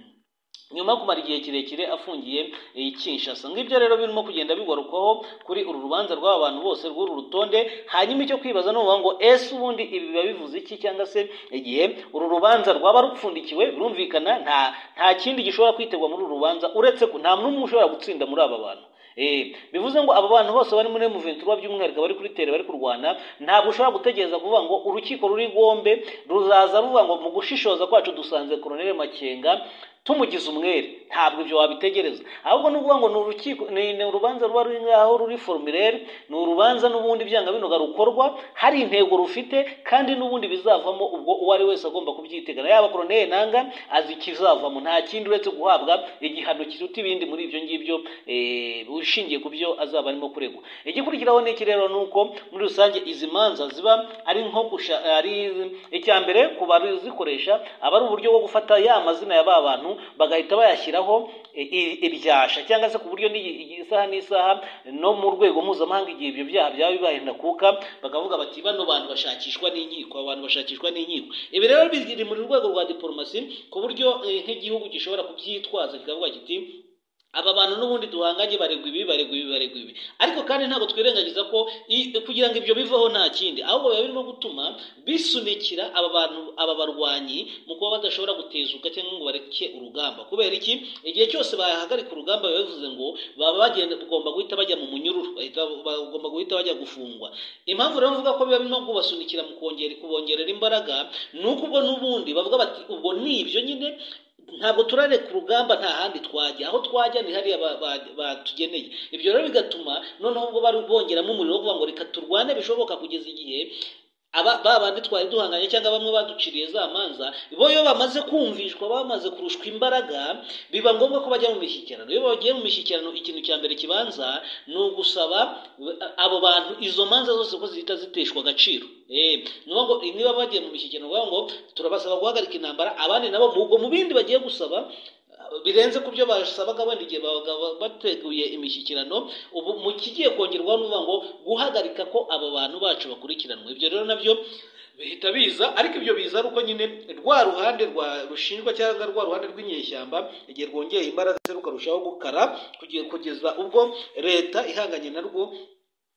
nyuma yo kumara igihe kirekire afungiye Kinshasa. Ngibyo rero birimo kugenda bigarukaho kuri uru rubanza rw'aba bantu bose rw'uru rutonde. Hanyuma icyo kwibaza no ngo ese ubundi ibi biba bivuze iki, cyangwa se igihe uru rubanza rwaba rupfundikiwe birumvikana nta nta kindi gishobora kwitegwa muri uru rubanza uretse ko nta n'umwe ushobora gutsinda muri aba bantu. Eh bivuze ngo aba bantu bose bari muri M vingt-trois by'umwihariko bari kuri tere bari kurwana, ntabwo ushobora gutegereza kuvuga ngo urukiko ruri Gombe ruzaza ruvuga ngo mu gushishoza kwacu dusanze Colonel Makenga tumugize umwere. Ntabwo ibyo wabitegereza, ahubwo nuvuga ngo ni urukiko ni urubanza ruba ruri ngaho ruri formulaire, ni urubanza n'ubundi byanga binoga rukorwa hari intego rufite, kandi n'ubundi bizavamo ubwo uwari wese agomba kubyitegana. Yaba Colonel Nanga azi kizavamo, nta kindi uretse guhabwa igihano kiruta ibindi muri ibyo ngibyo eh ushingiye ku byo azaba arimo kuregwa. Igikurikiraho n'iki rero nuko muri rusange izi manza ziba ari nko kusha ari icyambere ku bari zikoresha aba ari uburyo bwo gufata ya mazina y'aba bantu bagahita bayashyiraho ibyasha, cyangwa se ku buryo n'isaha n'isaha no mu rwego mpuzamahanga igihe ibyo byaha byaba bibaye ndakuka bakavuga bati bano bantu bashakishwa n'inkiko, abantu bashakishwa n'inkiko. Ibi rero biri mu rwego rwa diplomasi ku buryo nk'igihugu gishobora kubyitwaza kikavuga kiti aba bantu n'ubundi duhanganye baregwa ibi baregwa ibi baregwa ibi. Ariko kandi ntabwo twirengagiza ko kugira ngo ibyo bivaho nta kindi, ahubwo biba birimo gutuma bisunikira aba bantu aba barwanyi mu kuba badashobora gutezuka cyangwa ngo bareke urugamba. Kubera iki? Igihe cyose bahagarika urugamba bivuze ngo baba bagenda bagomba guhita bajya mu munyururu, bagomba guhita bajya gufungwa. Impamvu rero mvuga ko biba birimo kubasunikira mu kongera kubongerera imbaraga nuko ubwo n'ubundi bavuga bati ubwo ni ibyo nyine ntabwo turareka urugamba, nta handi twajya, aho twajya ni hariya batugeneye. Ibyo rero bigatuma noneho ubwo bari bongeramo umuriro wo kuvuga ngo reka turwane bishoboka kugeza igihe aba babandi twari duhanganye cyangwa bamwe baduciriye za manza bo yo bamaze kumvishwa, bamaze kurushwa imbaraga, biba ngombwa ko bajya mu mishyikirano. Iyo bagiye mu mishyikirano ikintu cya mbere kibanza ni ugusaba abo bantu izo manza zose ko zihita ziteshwa agaciro. Eh ngo niba bagiye mu mishyikirano bavuga ngo turabasaba guhagarika intambara, abandi nabo mugo mu bindi bagiye gusaba birenze ku byo basabaga wenda igihe bateguye imishyikirano. Ubu mu kigiye kongerwaho n'uvuga ngo guhagarika ko aba bantu bacu bakurikiranwa. Ibyo rero nabyo bihita biza, ariko ibyo biza ari uko nyine rwa ruhande rwa rushinjwa cyangwa rwa ruhande rw'inyeshyamba igihe rwongeye imbaraga rukarushaho gukara kugeza ubwo leta ihanganye narwo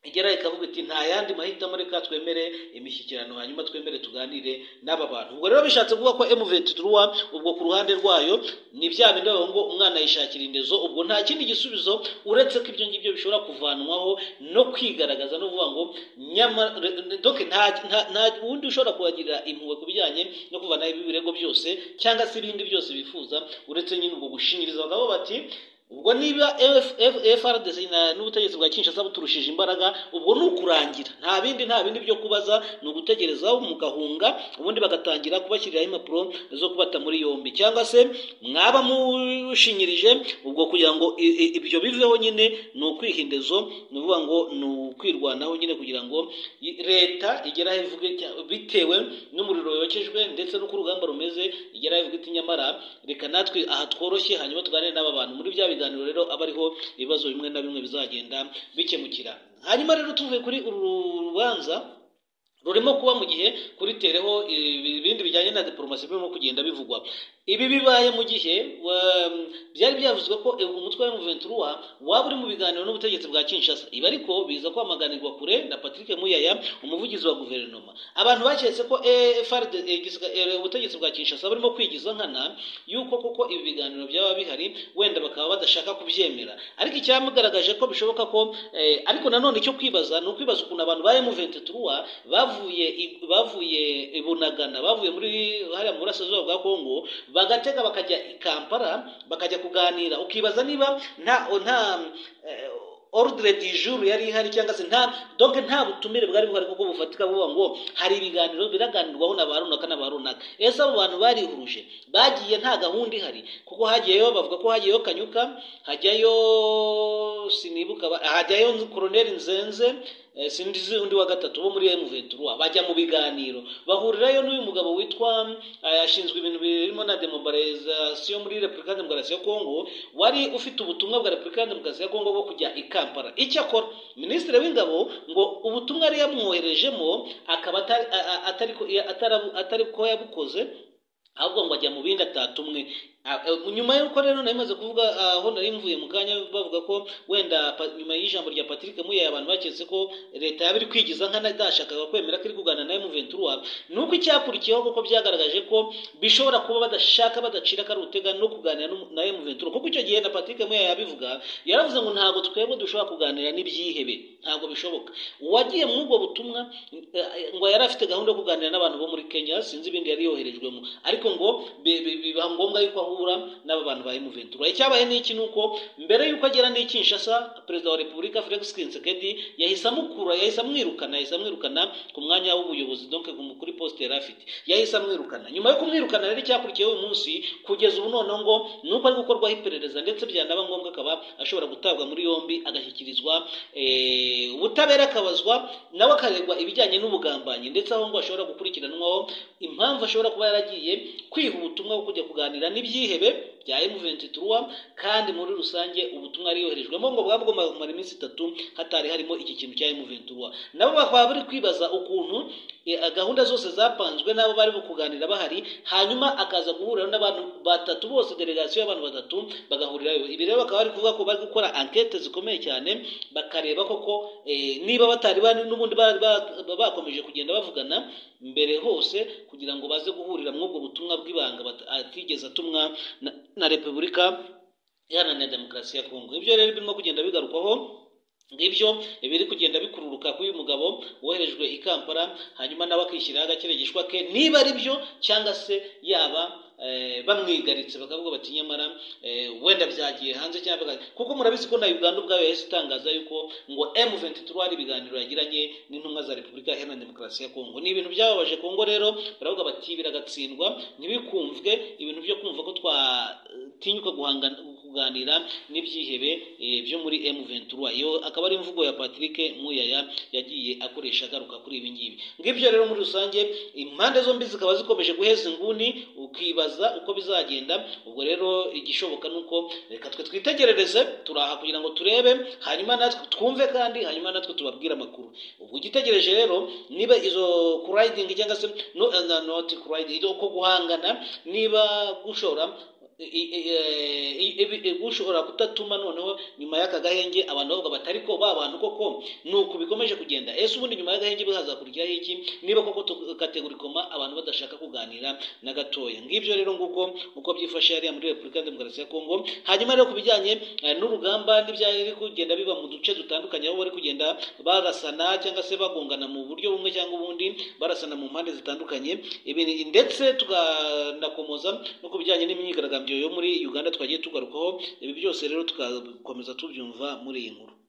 igera ikavuga iti nta yandi mahitamo reka twemere imishyikirano hanyuma twemere tuganire n'aba bantu. Ubwo rero bishatse kuvuga ko M vingt-trois ubwo ku ruhande rwayo ni bya bindi ngo umwana yishakira indezo, ubwo nta kindi gisubizo uretse ko ibyo ngibyo bishobora kuvanwaho no kwigaragaza no kuvuga ngo nyamara donc nta nta wundi ushobora kubagirira impuhwe ku bijyanye no kuvanaho ibi birego byose cyangwa se ibindi byose bifuza uretse nyine ubwo gushinyiriza abagabo bati ubwo niba F R D C n'ubutegetsi bwa Kinshasa buturushije imbaraga ubwo ni ukurangira, nta bindi nta bindi byo kubaza, ni ugutegereza mugahunga ubundi bagatangira kubashyiriraho impapuro zo kubata muri yombi, cyangwa se mwaba mushinyirije ubwo kugira ngo ibyo biveho nyine ni ukwihindezo, ni uvuga ngo ni ukwirwanaho nyine kugira ngo leta igeraho ivuge bitewe n'umuriro yokejwe ndetse n'uko urugamba rumeze, igeraho ivuga iti nyamara reka natwe aha tworoshye hanyuma tuganire n'aba bantu muri bya biganiro rero aba ariho ibibazo bimwe na bimwe bizagenda bikemukira. Hanyuma rero tuvuye kuri uru rubanza rurimo kuba mu gihe kuri tereho ibindi bijyanye na diplomasi birimo kugenda bivugwa. Ibi bibaye mu gihe byari byavuzwe ko umutwe wa M vingt-trois waba uri mu biganiro n'ubutegetsi bwa Kinshasa, ibi ariko biza kwamaganirwa kure na Patrick Muyaya umuvugizi wa guverinoma. Abantu baketse ko F R D ubutegetsi bwa Kinshasa burimo kwigiza nkana yuko koko ibi biganiro byaba bihari wenda bakaba badashaka kubyemera, ariko icyamugaragaje ko bishoboka ko eh, ariko nanone icyo kwibaza ni ukwibaza ukuntu abantu ba M vingt-trois bavuye bavuye Bunagana bavuye muri hariya mu burasirazuba bwa Kongo bagatega bakajya i Kampala bakajya kuganira, ukibaza niba nta nta eh, ordre du jour yari ihari cyangwa se nta donc nta butumire bwari buhari kuko bufatika buvuga ngo hari ibiganiro biraganirwaho na barunaka na barunaka. Ese abo bantu barihuruje bagiye nta gahunda ihari, kuko hagiyeyo bavuga ko hagiyeyo Kanyuka, hajyayo sinibuka hajyayo Colonel Nzenze sindizi undi wa gatatu bo muri M vingt-trois bajya mu biganiro bahurirayo n'uyu mugabo witwa yashinzwe ibintu birimo na demobilisation muri Republika Demokarasi ya Kongo, wari ufite ubutumwa bwa Republika Demokarasi ya Kongo bwo kujya i Kampala. Icyakora Minisitiri w'Ingabo ngo ubutumwa yari yamwoherejemo akaba atari atari ko yabukoze, ahubwo ngo ajya mu bindi atatumwe. Nyuma y'uko rero namaze kuvuga aho nari mvuye mu kanya bavuga ko wenda nyuma y'ijambo rya Patrick Muyaya abantu baketse ko leta yabiri kwigiza nkana idashakaga kwemera ko iri kugana na M vingt-trois, nuko icyakurikiyeho kuko byagaragaje ko bishobora kuba badashaka badacira karutega no kuganira na M vingt-trois, kuko icyo gihe na Patrick Muyaya yabivuga yaravuze ngo ntago twebwe dushobora kuganira n'ibyihebe, ntago bishoboka. Uwagiye mu ubwo butumwa ngo yari afite gahunda yo kuganira n'abantu bo muri Kenya, sinzi ibindi yari yoherejwemo, ariko ngo biba ngombwa yuko n'aba bantu ba M vingt-trois. Icyabaye n'iki nuko mbere yuko agera ni Kinshasa Perezida wa Repubulika Felix Tshisekedi yahise amukura yahise amwirukana yahise amwirukana ku mwanya w'ubuyobozi, donc kuri poste yari afite yahise amwirukana. Nyuma yo kumwirukana rero icyakurikiyeho uyu munsi kugeza ubu noneho ngo nuko ari gukorwaho iperereza ndetse byanaba ngombwa akaba ashobora gutabwa muri yombi agashyikirizwa eh, ubutabera akabazwa nawe akaregwa ibijyanye n'ubugambanyi, ndetse aho ngo ashobora gukurikiranwaho impamvu ashobora kuba yaragiye kwiha ubutumwa bwo kujya kuganira n'ibyi hebe bya M vingt-trois, kandi muri rusange ubutumwa ari yoherejwemo ngo bwabwo mu minsi itatu hatari harimo iki kintu cya M vingt-trois. Nabo bakaba bari kwibaza ukuntu e, gahunda zose zapanzwe nabo bari kuganira bahari, hanyuma akaza guhurira n'abantu batatu bose, delegation y'abantu batatu bagahurirayo. Ibi rero bakaba bari kuvuga ko bari gukora enquête zikomeye cyane bakareba koko e, niba batari bani n'ubundi bakomeje kugenda bavugana mbere hose kugira ngo baze guhurira mu ubwo butumwa bw'ibanga atigeze atumwa na, na Repubulika Iharanira Demokarasi ya Kongo. Ibyo rero birimo kugenda bigarukwaho ngibyo ibiri kugenda bikururuka k'uyu mugabo woherejwe i Kampala, hanyuma nawe akishyira agakirigishwa ke niba ari byo cyangwa se yaba eh, bamwigaritse bakavuga bati nyamara eh, wenda byagiye hanze cyangwa kuko murabizi ko na Uganda ubwayo yahise itangaza yuko ngo M vingt-trois ari ibiganiro yagiranye n'intumwa za Repubulika Iharanira Demokarasi ya Kongo. Ni ibintu byababaje Kongo rero baravuga bati biragatsindwa ntibikumvwe ibintu byo kumva ko twatinyuka guhangana kuganira n'ibyihebe e, byo muri M vingt-trois. Iyo akaba ari imvugo ya Patrick Muyaya yagiye akoresha agaruka kuri ibi ngibi. Ngibyo rero muri rusange impande zombi zikaba zikomeje guheza inguni ukibaza uko bizagenda. Ubwo rero igishoboka nuko reka twe twitegerereze turaha kugira ngo turebe, hanyuma natwe twumve kandi hanyuma natwe tubabwira amakuru. Ubwo gitegereje rero niba izo colliding cyangwa se no, not colliding ko guhangana niba gushora ushobora kutatuma noneho nyuma y'aka gahenge abantu bavuga batari ko ba bantu koko nuko bikomeje kugenda. Ese ubundi nyuma y'agahenge bihaza kuryaho iki niba koko kategorikoma abantu badashaka kuganira na gatoya? Ngibyo rero nguko uko byifashe hariya muri Repubulika ya Demokarasi ya Kongo. Hanyuma rero kubijyanye n'urugamba n'ibyari kugenda biba mu duce dutandukanye, aho bari kugenda barasana cyangwa se bagongana mu buryo bumwe cyangwa ubundi, barasana mu mpande zitandukanye, ibi ndetse tukanakomoza no kubijyanye n'imyigaragambyo yo muri Uganda twagiye tugarukaho. Ibi byose rero tugakomeza tubyumva muri iyi nkuru.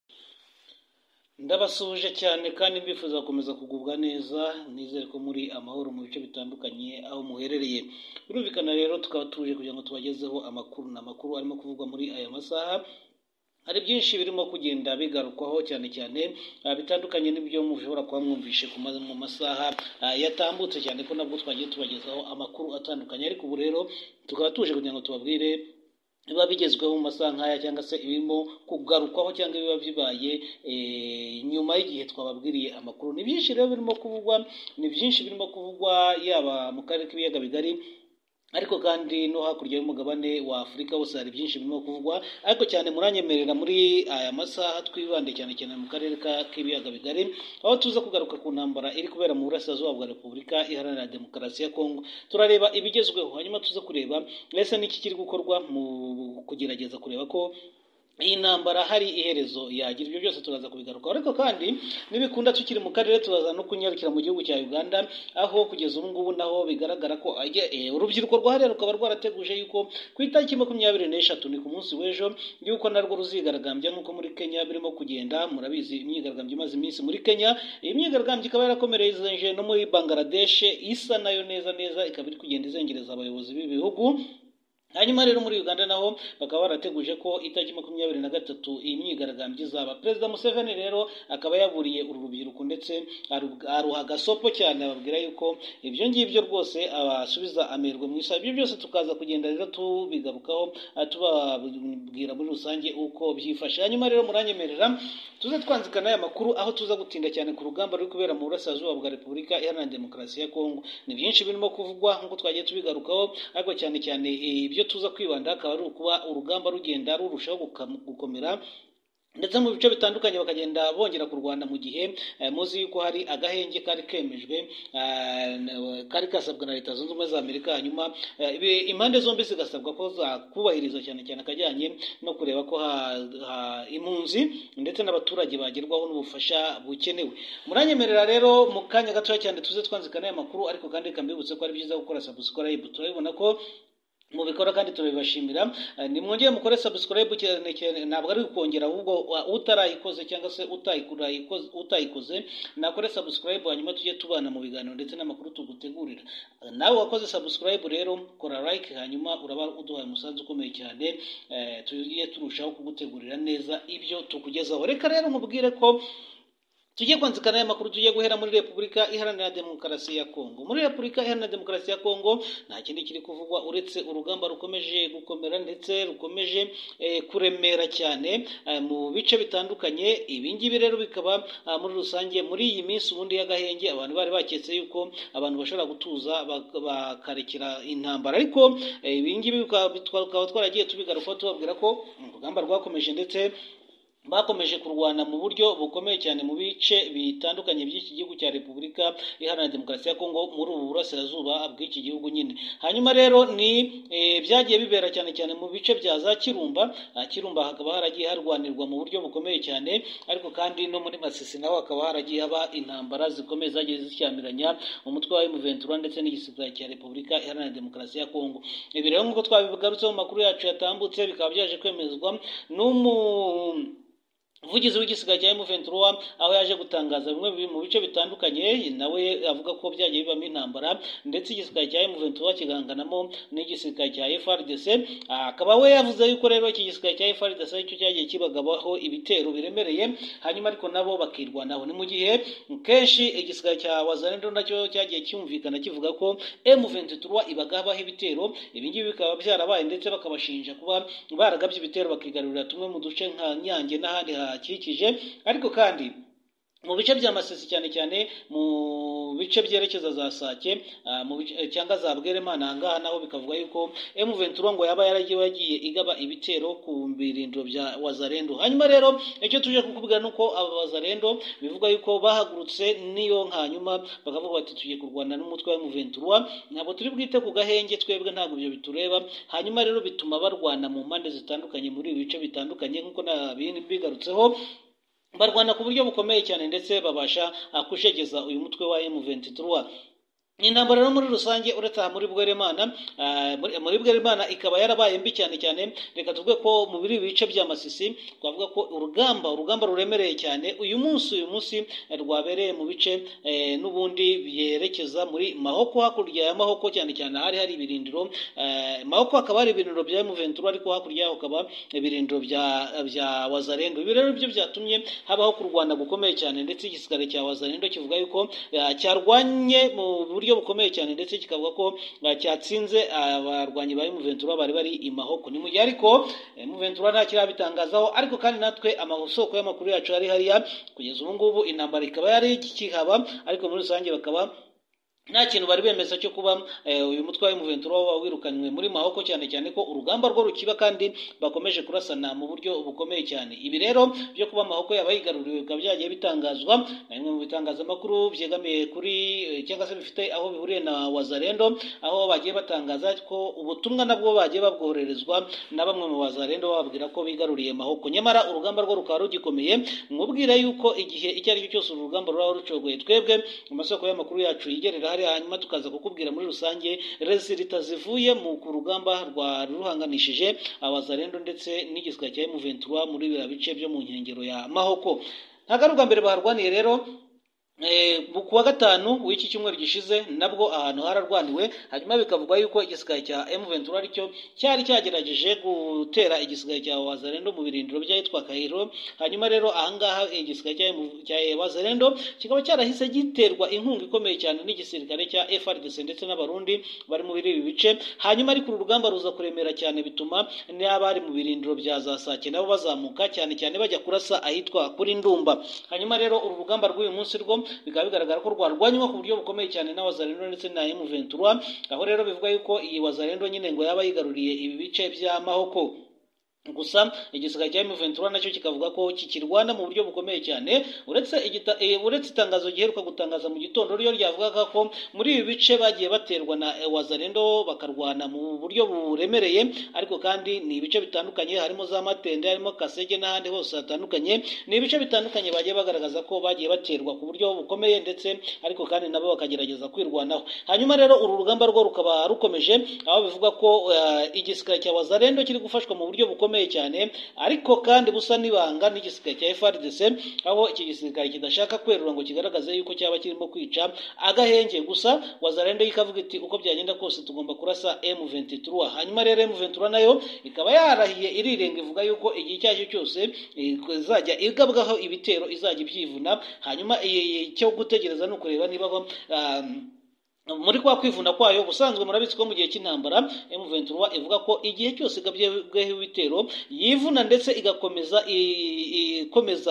Ndabasuje cyane kandi mbifuza gukomeza kugubwa neza, nizere ko muri amahoro mu bice bitandukanye aho muherereye. Birumvikana rero tukaba tuje kugira ngo tubagezeho amakuru n'amakuru arimo kuvugwa muri aya masaha. Hari byinshi birimo kugenda bigarukwaho cyane cyane bitandukanye n'ibyo mushobora kuba mwumvishe mu masaha yatambutse, cyane ko nabwo twagiye tubagezaho amakuru atandukanye. Ariko ubu rero tukaba tuje kugira ngo tubabwire biba bigezweho mu masaha nk'aya, cyangwa se ibirimo kugarukwaho cyangwa biba bibaye nyuma y'igihe twababwiriye amakuru. Ni byinshi rero birimo kuvugwa, ni byinshi birimo kuvugwa yaba mu karere k'ibiyaga bigari, ariko kandi no hakurya y'umugabane wa Afurika hose hari byinshi birimo kuvugwa. Ariko cyane muranyemerera muri aya masaha twibande cyane cyane mu karere k'ibiyaga bigari, aho tuza kugaruka ku ntambara iri kubera mu burasirazuba bwa Repubulika Iharanira Demokarasi ya Kongo. Turareba ibigezweho, hanyuma tuza kureba ese n'iki kiri gukorwa mu kugerageza kureba ko iyi ntambara hari iherezo yagira. Ibyo byose turaza kubigaruka. Ariko kandi nibikunda tukiri mu karere turaza no kunyarukira mu gihugu cya Uganda, aho kugeza ubu ngubu naho bigaragara ko urubyiruko rwahariya rukaba rwarateguje yuko ku itariki makumyabiri n'eshatu ni ku munsi w'ejo yuko narwo ruzigaragambya nk'uko muri Kenya birimo kugenda. Murabizi imyigaragambyo imaze iminsi muri Kenya, iyi myigaragambyo ikaba yarakomereje no muri Bangladesh, isa nayo neza neza ikaba iri kugenda izengereza abayobozi b'ibihugu. Hanyuma rero muri Uganda naho bakaba barateguje ko itariki makumyabiri na gatatu iyi myigaragambyo izaba. Perezida Museveni rero akaba yaburiye uru rubyiruko ndetse aruha agasopo cyane, ababwira yuko ibyo ngibyo rwose abasubiza amerwe mu isaha. Ibyo byose tukaza kugenda rero tubigarukaho, tubabwira muri rusange uko byifashe. Hanyuma rero muranyemerera tuze twanzikana aya makuru, aho tuza gutinda cyane ku rugamba ruri kubera mu burasirazuba bwa Repubulika Iharanira Demokarasi ya Kongo. Ni byinshi birimo kuvugwa nk'uko twagiye tubigarukaho, ariko cyane cyane ibyo tuza kwibanda akaba ari ukuba urugamba rugenda rurushaho gukomera, ndetse mu bice bitandukanye bakagenda bongera kurwana, mu gihe muzi yuko hari agahenge kari kemejwe kari kasabwa na Leta Zunze Ubumwe za Amerika. Hanyuma impande zombi zigasabwa ko zakubahiriza cyane cyane akajyanye no kureba ko impunzi ndetse n'abaturage bagerwaho n'ubufasha bukenewe. Muranyemerera rero mu kanya gatoya cyane tuze twanzikana aya makuru, ariko kandi kambibutse ko ari byiza gukora subscribe. Turabibona ko mubikora kandi turabibashimira. Nimwongeye mukore subscribe cyane cyane, ntabwo ari ukongera, ahubwo utarayikoze cyangwa se utayikoze utayikoze nakore subscribe, hanyuma tujye tubana mu biganiro ndetse n'amakuru tugutegurira. Nawe wakoze subscribe rero kora like, hanyuma uraba uduhaye umusanzu ukomeye cyane, tugiye turushaho kugutegurira neza ibyo tukugezaho. Reka rero mubwire ko tugiye kwanzikana aya makuru, tugiye guhera muri Repubulika Iharanira Demokarasi ya Kongo. Muri Repubulika Iharanira Demokarasi ya Kongo nta kindi kiri kuvugwa uretse urugamba rukomeje gukomera ndetse rukomeje eh, kuremera cyane eh, mu bice bitandukanye. Ibi ngibi rero bikaba ah, muri rusange muri iyi minsi ubundi y'agahenge abantu bari baketse yuko abantu bashobora gutuza bakarekera intambara, ariko eh, ibi ngibi bikaba twaragiye tubigaruka tubabwira ko urugamba rwakomeje ndetse bakomeje kurwana mu buryo bukomeye cyane mu bice bitandukanye by'iki gihugu cya Repubulika Iharanira Demokarasi ya Kongo, muri ubu burasirazuba bw'iki gihugu nyine. Hanyuma rero ni e, byagiye bibera cyane cyane mu bice bya za Kirumba. Kirumba hakaba haragiye harwanirwa mu buryo bukomeye cyane, ariko kandi no muri Masisi naho hakaba haragiye haba intambara zikomeye zagiye zishyamiranya umutwe wa M vingt-trois ndetse n'igisirikare cya Repubulika Iharanira Demokarasi ya Kongo. Ibi rero nk'uko twabigarutseho mu makuru yacu yatambutse, bikaba byaje kwemezwa n'umu umuvugizi w'igisirikare cya M vingt-trois, aho yaje gutangaza bimwe mu bice bitandukanye. Nawe avuga ko byagiye bibamo intambara ndetse igisirikare cya M vingt-trois kiganganamo n'igisirikare cya F A R D C. Akaba we yavuze yuko rero iki gisirikare cya F A R D C cyo cyagiye kibagabaho ibitero biremereye, hanyuma ariko nabo bakirwanaho. Ni mu gihe kenshi igisirikare cya Wazalendo nacyo cyagiye cyumvikana kivuga ko M vingt-trois ibagabaho ibitero. Ibi ngibi bikaba byarabaye ndetse bakabashinja kuba baragabye ibitero bakigarurira tumwe mu duce nka Nyange n'ahandi hakikije, ariko kandi mu bice bya Masisi cyane cyane mu bice byerekeza za Sake mu cyangwa za Bweremana ahangaha naho bikavuga yuko M vingt-trois ngo yaba yaragiye yagiye igaba ibitero ku birindiro bya Wazalendo. Hanyuma rero icyo tuje kukubwira nuko aba Wazalendo bivuga yuko bahagurutse niyo hanyuma bakavuga bati tugiye kurwana n'umutwe wa M vingt-trois, ntabwo turi bwite ku gahenge, twebwe ntabwo ibyo bitureba. Hanyuma rero bituma barwana mu mpande zitandukanye muri ibi bice bitandukanye nk'uko nabigarutseho, barwana ku buryo bukomeye cyane ndetse babasha kushegeza uyu mutwe wa M vingt-trois. Intambara rero muri rusange uretse muri Bweremana muri Bweremana ikaba yarabaye mbi cyane cyane. Reka tuvuge ko mu biri bice bya Masisi twavuga ko urugamba urugamba ruremereye cyane uyu munsi uyu munsi rwabereye mu bice n'ubundi byerekeza muri Mahoko, hakurya ya Mahoko cyane cyane hari hari ibirindiro Mahoko akaba ari ibirindiro bya M vingt-trois, ariko hakurya yaho akaba ibirindiro bya bya Wazalendo. Ibi rero byo byatumye habaho kurwana gukomeye cyane, ndetse igisigare cya Wazalendo kivuga yuko cyarwanye mu buryo bukomeye cyane, ndetse kikavuga ko cyatsinze abarwanyi ba M vingt-trois bari bari i Mahoko. Ni mu gihe ariko M vingt-trois nta kirabitangazaho, ariko kandi natwe amasoko y'amakuru yacu ari hariya kugeza ubu ngubu intambara ikaba yari kihaba, ariko muri rusange bakaba nta kintu bari bemeza cyo kuba uyu mutwe wa M vingt-trois wirukanywe muri Mahoko, cyane cyane ko urugamba rwo rukiba kandi bakomeje kurasana mu buryo bukomeye cyane. Ibi rero byo kuba Mahoko yabayigaruriwe bikaba byagiye bitangazwa na bimwe mu bitangazamakuru byegamiye kuri cyangwa se bifite aho bihuriye na Wazalendo, aho bagiye batangaza ko ubutumwa nabwo bagiye babwohererezwa na bamwe mu Wazalendo bababwira ko bigaruriye Mahoko. Nyamara urugamba rwo rukaba rugikomeye, mwubwira yuko igihe icyo ari cyo cyose urugamba ruraba rucogoye, twebwe mu masoko y'amakuru yacu yigerera hanyuma tukaza kukubwira muri rusange resulta zivuye mu rugamba rwa ruhanganishije Abazalendo ndetse n'igisirikare cya M vingt-trois muri biriya bice byo mu nkengero ya Mahoko. Ntago ari ubwa mbere baharwaniye rero. Eh kuwa gatanu w'iki cyumweru gishize nabwo ahantu hararwaniwe, hanyuma bikavugwa yuko igisirikare cya M vingt-trois aricyo cyari cyagerageje gutera igisirikare cya Wazalendo mu birindiro by'ahitwa Kahiro. Hanyuma rero ahangaha igisirikare cya Wazalendo kikaba cyarahise giterwa inkunga ikomeye cyane n'igisirikare cya F R D C ndetse n'abarundi bari mu biri bice. Hanyuma ariko urugamba ruza kuremera cyane, bituma n'abari mu birindiro bya za Sake nabo bazamuka cyane cyane bajya kurasa ahitwa kuri Ndumba. Hanyuma rero uru rugamba rw'uyu munsi rwo bikaba bigaragara ko rwarwanywa ku buryo bukomeye cyane na Wazalendo ndetse na M vingt-trois, aho rero bivuga yuko iyi Wazalendo nyine ngo yaba yigaruriye ibi bice bya Mahoko. Gusa igisirikare cya M vingt-trois nacyo kikavuga ko kikirwana mu buryo bukomeye cyane, uretse igita e, uretse itangazo giheruka gutangaza mu gitondo ryo ryavugaga ko muri ibi bice bagiye baterwa na e, Wazalendo bakarwana mu buryo buremereye, ariko kandi ni ibice bitandukanye, harimo za Matende, harimo Kasege n'ahandi hose hatandukanye. Ni ibice bitandukanye bagiye bagaragaza ko bagiye baterwa ku buryo bukomeye, ndetse ariko kandi nabo bakagerageza kwirwanaho. Hanyuma rero uru rugamba rwo rukaba rukomeje, aho bivuga ko uh, igisirikare cya Wazalendo kiri gufashwa mu buryo bukomeye cyane, ariko kandi busa nibanga n'igisirikare cya F R D C, aho iki gisirikare kidashaka kwerura ngo kigaragaze yuko cyaba kirimo kwica agahenge. Gusa Wazalendo ikavuga iti uko byagenda kose tugomba kurasa M vingt-trois. Hanyuma rero M vingt-trois nayo ikaba yarahiye irirenga, ivuga yuko igihe cyacyo cyose izajya igabwaho ibitero izajya ibyivuna. Hanyuma icyo gutegereza no kureba niba um, muri kwa kwivuna kwayo. Busanzwe murabitse ko mu gihe cy'intambara M vingt-trois ivuga ko igihe cyose gabyeho ibitero yivuna ndetse igakomeza ikomeza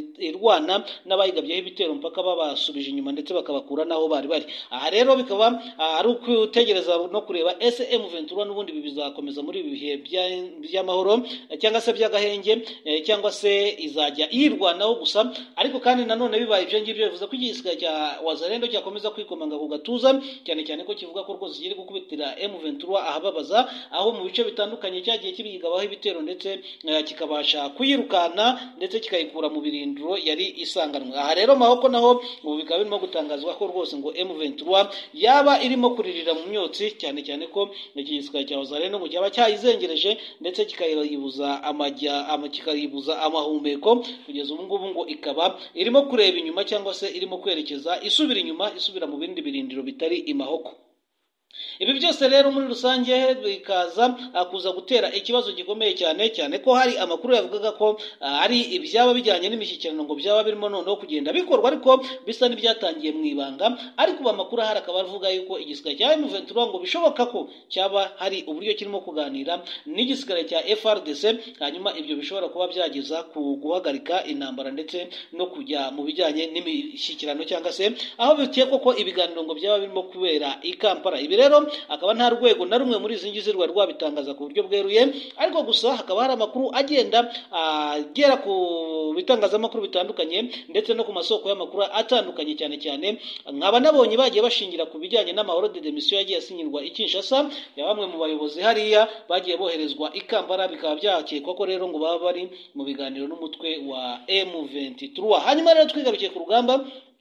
irwana n'abayigabyeho ibitero mpaka babasubije inyuma ndetse bakabakura naho bari bari. Aha rero bikaba ari ukutegereza no kureba ese M vingt-trois n'ubundi bizakomeza muri ibi bihe by'amahoro cyangwa se by'agahenge, cyangwa se izajya yirwanaho gusa. Ariko kandi nanone bibaye ibyo ngibyo bivuze ko igisirikare cya Wazalendo cyakomeza kwikomanga ku gatuza, cyane cyane ko kivuga ko rwose kiri gukubitira M vingt-trois ahababaza, aho mu bice bitandukanye cyagiye kibigabaho ibitero ndetse uh, kikabasha kuyirukana ndetse kikayikura mu birindiro yari isanganwe. Aha rero Mahoko naho ubu bikaba birimo gutangazwa ko rwose ngo M vingt-trois yaba irimo kuririra mu myotsi, cyane cyane ko igisirikare cya Wazalendo ngo cyaba cyayizengereje ndetse kikayibuza amajya ama kikayibuza amahumeko. Kugeza ubu ngubu ngo ikaba irimo kureba inyuma cyangwa se irimo kwerekeza isubira inyuma isubira mu bindi birindiro bitari i Mahoko. Ibi byose rero muri rusange bikaza kuza gutera ikibazo gikomeye cyane cyane ko hari amakuru yavugaga ko ari ibyaba bijyanye n'imishyikirano ngo byaba birimo noneho kugenda bikorwa ariko bisa n'ibyatangiye mu ibanga, ariko amakuru ahari akaba avuga yuko igisirikare cya M vingt trois ngo bishoboka ko cyaba hari uburyo kirimo kuganira n'igisirikare cya F R D C, hanyuma ibyo bishobora kuba byageza ku guhagarika intambara ndetse no kujya mu bijyanye n'imishyikirano cyangwa se aho bikekwa ko ibiganiro ngo byaba birimo kubera i Kampala. Ibi rero akaba nta rwego na rumwe muri izi ngizi rwa rwabitangaza ku buryo bweruye, ariko gusa hakaba hari amakuru agenda agera ku bitangazamakuru bitandukanye ndetse no ku masoko y'amakuru atandukanye, cyane cyane nkaba nabonye bagiye bashingira ku bijyanye n'amahoro de demission yagiye asinyirwa i Kinshasa ya bamwe mu bayobozi hariya bagiye boherezwa i Kampala, bikaba byakekwa ko rero ngo baba bari mu biganiro n'umutwe wa M vingt trois. Hanyuma rero twigarukiye ku rugamba,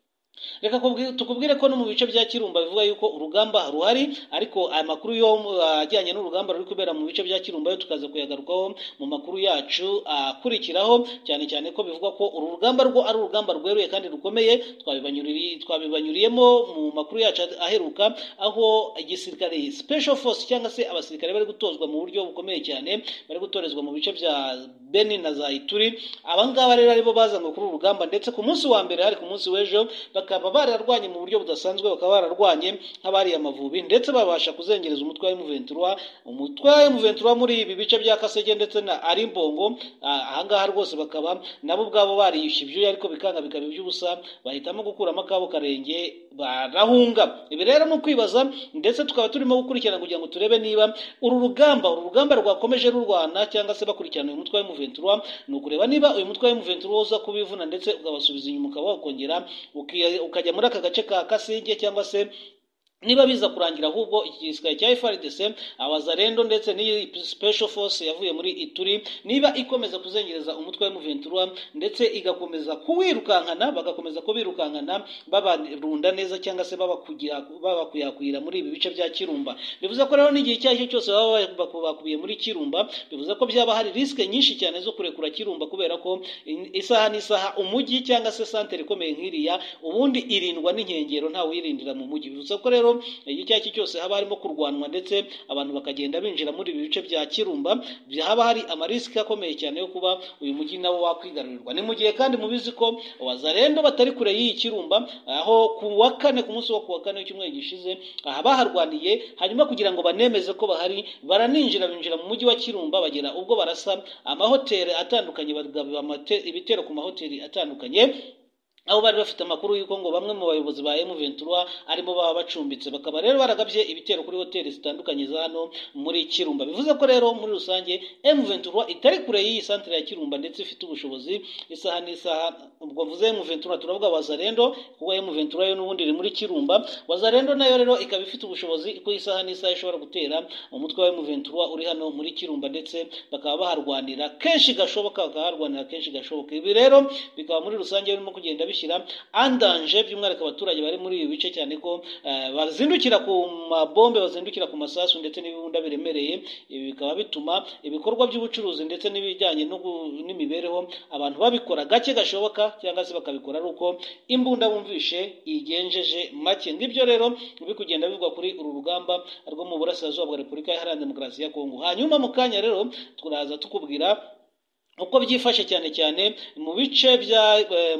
reka tukubwire ko no mu bice bya Kirumba bivuga yuko urugamba ruhari, ariko aya makuru yo ajyanye n'urugamba ruri kubera mu bice bya Kirumba yo tukaza kuyagarukaho mu makuru yacu akurikiraho, cyane cyane ko bivuga ko uru rugamba rwo ari urugamba rweruye kandi rukomeye. Twabibanyuriye twabibanyuriyemo mu makuru yacu aheruka, aho igisirikare special force cyangwa se abasirikare bari gutozwa mu buryo bukomeye cyane, bari gutorezwa mu bice bya Beni na za Ituri. Abangaba rero aribo bazanwe kuri uru rugamba, ndetse ku munsi wa mbere hari ku munsi w'ejo bakaba bararwanye mu buryo budasanzwe, bakaba bararwanye nk'abari Amavubi ndetse babasha kuzengereza umutwe wa M vingt trois. Umutwe wa M vingt trois muri ibi bice bya Kasege ndetse na Arimbongo, ahangaha rwose bakaba nabo ubwabo bariyushye ibyuya, ariko bikanga bikaba iby'ubusa, bahitamo gukuramo akabo karenge barahunga. Ibi rero mu kwibaza ndetse tukaba turimo gukurikirana kugira ngo turebe niba uru rugamba uru rugamba rwakomeje rurwana cyangwa se bakurikirana uyu mutwe wa M vingt trois, ni ukureba niba uyu mutwe wa M vingt trois uza kubivuna ndetse ukabasubiza inyuma, ukaba wakongera ukajya muri aka gace ka Kasenge, cyangwa se niba biza kurangira ahubwo iki gisirikare cya F R D C, abazarendo ndetse n'iyi special force yavuye muri Ituri niba ikomeza kuzengereza umutwe wa M vingt trois ndetse igakomeza kuwirukankana, bagakomeza kubirukankana babarunda neza cyangwa se babakugira babakuyakwira muri ibi bice bya Kirumba. Bivuze ko rero n'igihe cyacyo cyose baba bakubakubiye muri Kirumba, bivuze ko byaba hari risk nyinshi cyane zo kurekura Kirumba, kubera ko isaha n'isaha umujyi cyangwa se santere ikomeye nk'iriya ubundi irindwa n'inkengero, nta wirindira mu mujyi. Bivuze ko rero igihe cyacyo cyose haba harimo kurwanwa ndetse abantu bakagenda binjira muri ibi bice bya Kirumba, haba hari amarisiki akomeye cyane yo kuba uyu mujyi nawo wakwigarurirwa. Ni mu gihe kandi mubizi ko wazarendo batari kure y'iyi Kirumba, aho ku wa kane ku munsi wo ku wa kane w'icyumweru gishize aha baharwaniye, hanyuma kugira ngo banemeze ko bahari baraninjira binjira mu mujyi wa Kirumba, bagera ubwo barasa amahoteli atandukanye, bagaba ibitero ku mahoteli atandukanye, aho bari bafite amakuru yuko ngo bamwe mu bayobozi ba M vingt trois arimo baba bacumbitse, bakaba rero baragabye ibitero kuri hoteli zitandukanye za hano muri Kirumba. Bivuze ko rero muri rusange M vingt trois itari kure y'iyi santere ya Kirumba ndetse ifite ubushobozi isaha n'isaha. Ubwo mvuze M vingt trois turavuga Wazarendo, kuko M vingt trois yo n'ubundi iri muri Kirumba. Wazarendo nayo rero ikaba ifite ubushobozi ko isaha n'isaha ishobora gutera umutwe wa M vingt trois uri hano muri Kirumba, ndetse bakaba baharwanira kenshi gashoboka bakaharwanira kenshi gashoboka. Ibi rero bikaba muri rusange birimo kugenda bishyira andanje by'umwihariko abaturage bari muri ibi bice, cyane ko uh, bazindukira ku mabombe, bazindukira ku masasu ndetse n'ibibunda biremereye. Ibi bikaba bituma ibikorwa by'ubucuruzi ndetse n'ibijyanye n'imibereho abantu babikora gake gashoboka, cyangwa se bakabikora ari uko imbunda bumvishe igenjeje make. Ngibyo rero biri kugenda bivugwa kuri uru rugamba rwo mu burasirazuba bwa Repubulika Iharanira Demokarasi ya Kongo. Hanyuma mu kanya rero turaza tukubwira uko byifashe cyane cyane mu bice bya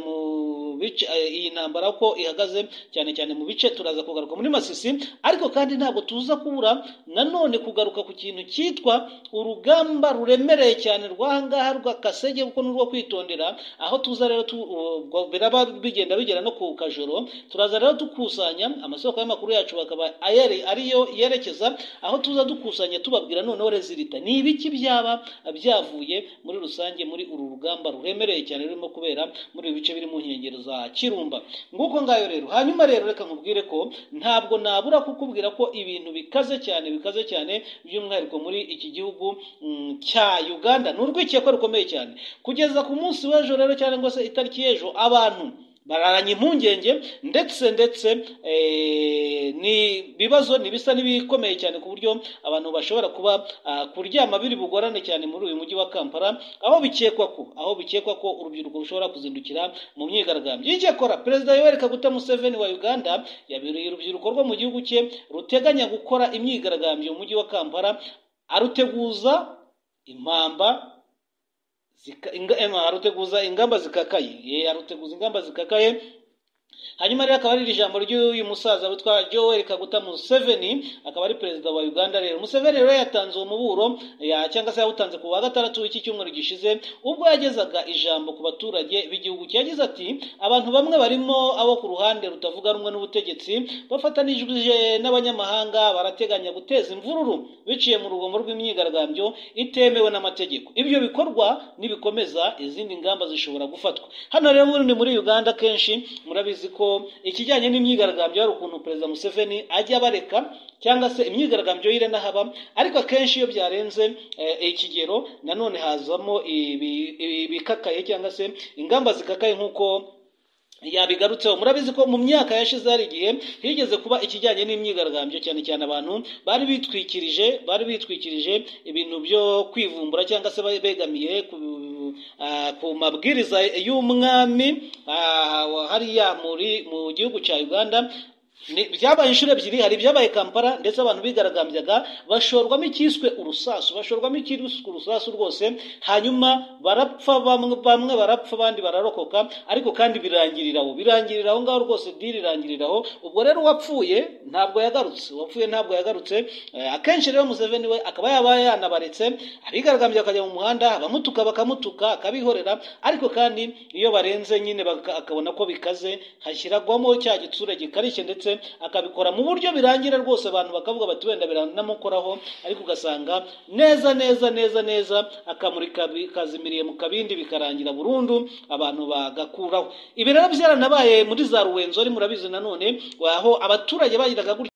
mu bice iyi ntambara uko ihagaze, cyane cyane mu bice turaza kugaruka muri Masisi, ariko kandi ntabwo tuza kubura nanone kugaruka ku kintu cyitwa urugamba ruremereye cyane rwahangaha rwa Kasege, kuko n'urwo kwitondera, aho tuza rero biraba bigenda bigera no ku Kajoro. Turaza rero dukusanya amasoko y'amakuru yacu bakaba ayari ariyo yerekeza aho tuza dukusanya tubabwira noneho rezilita ni ibiki byaba byavuye muri rusange muri uru rugamba ruremereye cyane rurimo kubera muri ibi bice biri mu nkengero za Kirumba. Nguko ngayo rero. Hanyuma rero reka nkubwire ko ntabwo nabura kukubwira ko ibintu bikaze cyane bikaze cyane by'umwihariko muri iki gihugu mm, cya Uganda n'urwikeko rukomeye cyane kugeza ku munsi w'ejo rero, cyane ngo se itariki y'ejo abantu bararanye impungenge ndetse ndetse ni bibazo nibisa nibikomeye cyane ku buryo abantu bashobora kuba kuryama biri bugorane cyane muri uyu mujyi wa Kampala, aho bikekwa ko aho bikekwa ko urubyiruko rushobora kuzindukira mu myigaragambyo. Icyakora Perezida Yoweri Kaguta Museveni wa Uganda yabiriye urubyiruko rwo mu gihugu cye ruteganya gukora imyigaragambyo mu mujyi wa Kampala, aruteguza impamba aruteguza ingamba zikakaye ye aruteguza ingamba zikakaye. Hanyuma rero akaba ari ijambo ry'uyu musaza witwa Yoweri Kaguta Museveni, akaba ari perezida wa Uganda. Rero Museveni rero yatanze umuburo ya cyangwa se yawutanze ku wa gatandatu w'iki cyumweru gishize, ubwo yagezaga ijambo ku baturage b'igihugu cye. Yagize ati abantu bamwe barimo abo ku ruhande rutavuga rumwe n'ubutegetsi bafatanije n'abanyamahanga barateganya guteza imvururu biciye mu rugomo rw'imyigaragambyo itemewe n'amategeko. Ibyo bikorwa nibikomeza izindi ngamba zishobora gufatwa. Hano rero muri muri Uganda kenshi murabizi ko ikijyanye n'imyigaragambyo ari ukuntu Perezida Museveni ajya bareka cyangwa se imyigaragambyo yire nahaba, ariko akenshi iyo byarenze ikigero nanone hazamo ibikakaye cyangwa se ingamba zikakaye nk'uko yabigarutseho. Murabizi ko mu myaka yashize hari igihe higeze kuba ikijyanye n'imyigaragambyo cyane cyane abantu bari bitwikirije bari bitwikirije ibintu byo kwivumbura cyangwa se begamiye ku ku mabwiriza y'umwami hariya muri mu gihugu cya Uganda. Byabaye inshuro ebyiri, hari byabaye Kampala ndetse abantu bigaragambyaga bashorwamo ikiswe urusasu bashorwamo ikiswe urusasu rwose, hanyuma barapfa bamwe bamwe barapfa abandi bararokoka, ariko kandi birangiriraho birangiriraho ngaho rwose diri irangiriraho. Ubwo rero wapfuye ntabwo yagarutse wapfuye ntabwo yagarutse akenshi rero Museveni we akaba yabaye yanabaretse abigaragambya akajya mu muhanda abamutuka bakamutuka akabihorera, ariko kandi iyo barenze nyine akabona ko bikaze hashyiragwamo cya gitsure gikarishye ndetse akabikora mu buryo birangira rwose abantu bakavuga bati wenda biranamukoraho, ariko ugasanga neza neza neza neza akamurika kazimiriye mu kabindi bikarangira burundu abantu bagakuraho. Ibi rero byaranabaye muri za Ruwenzori, murabizi nanone aho abaturage bagiraga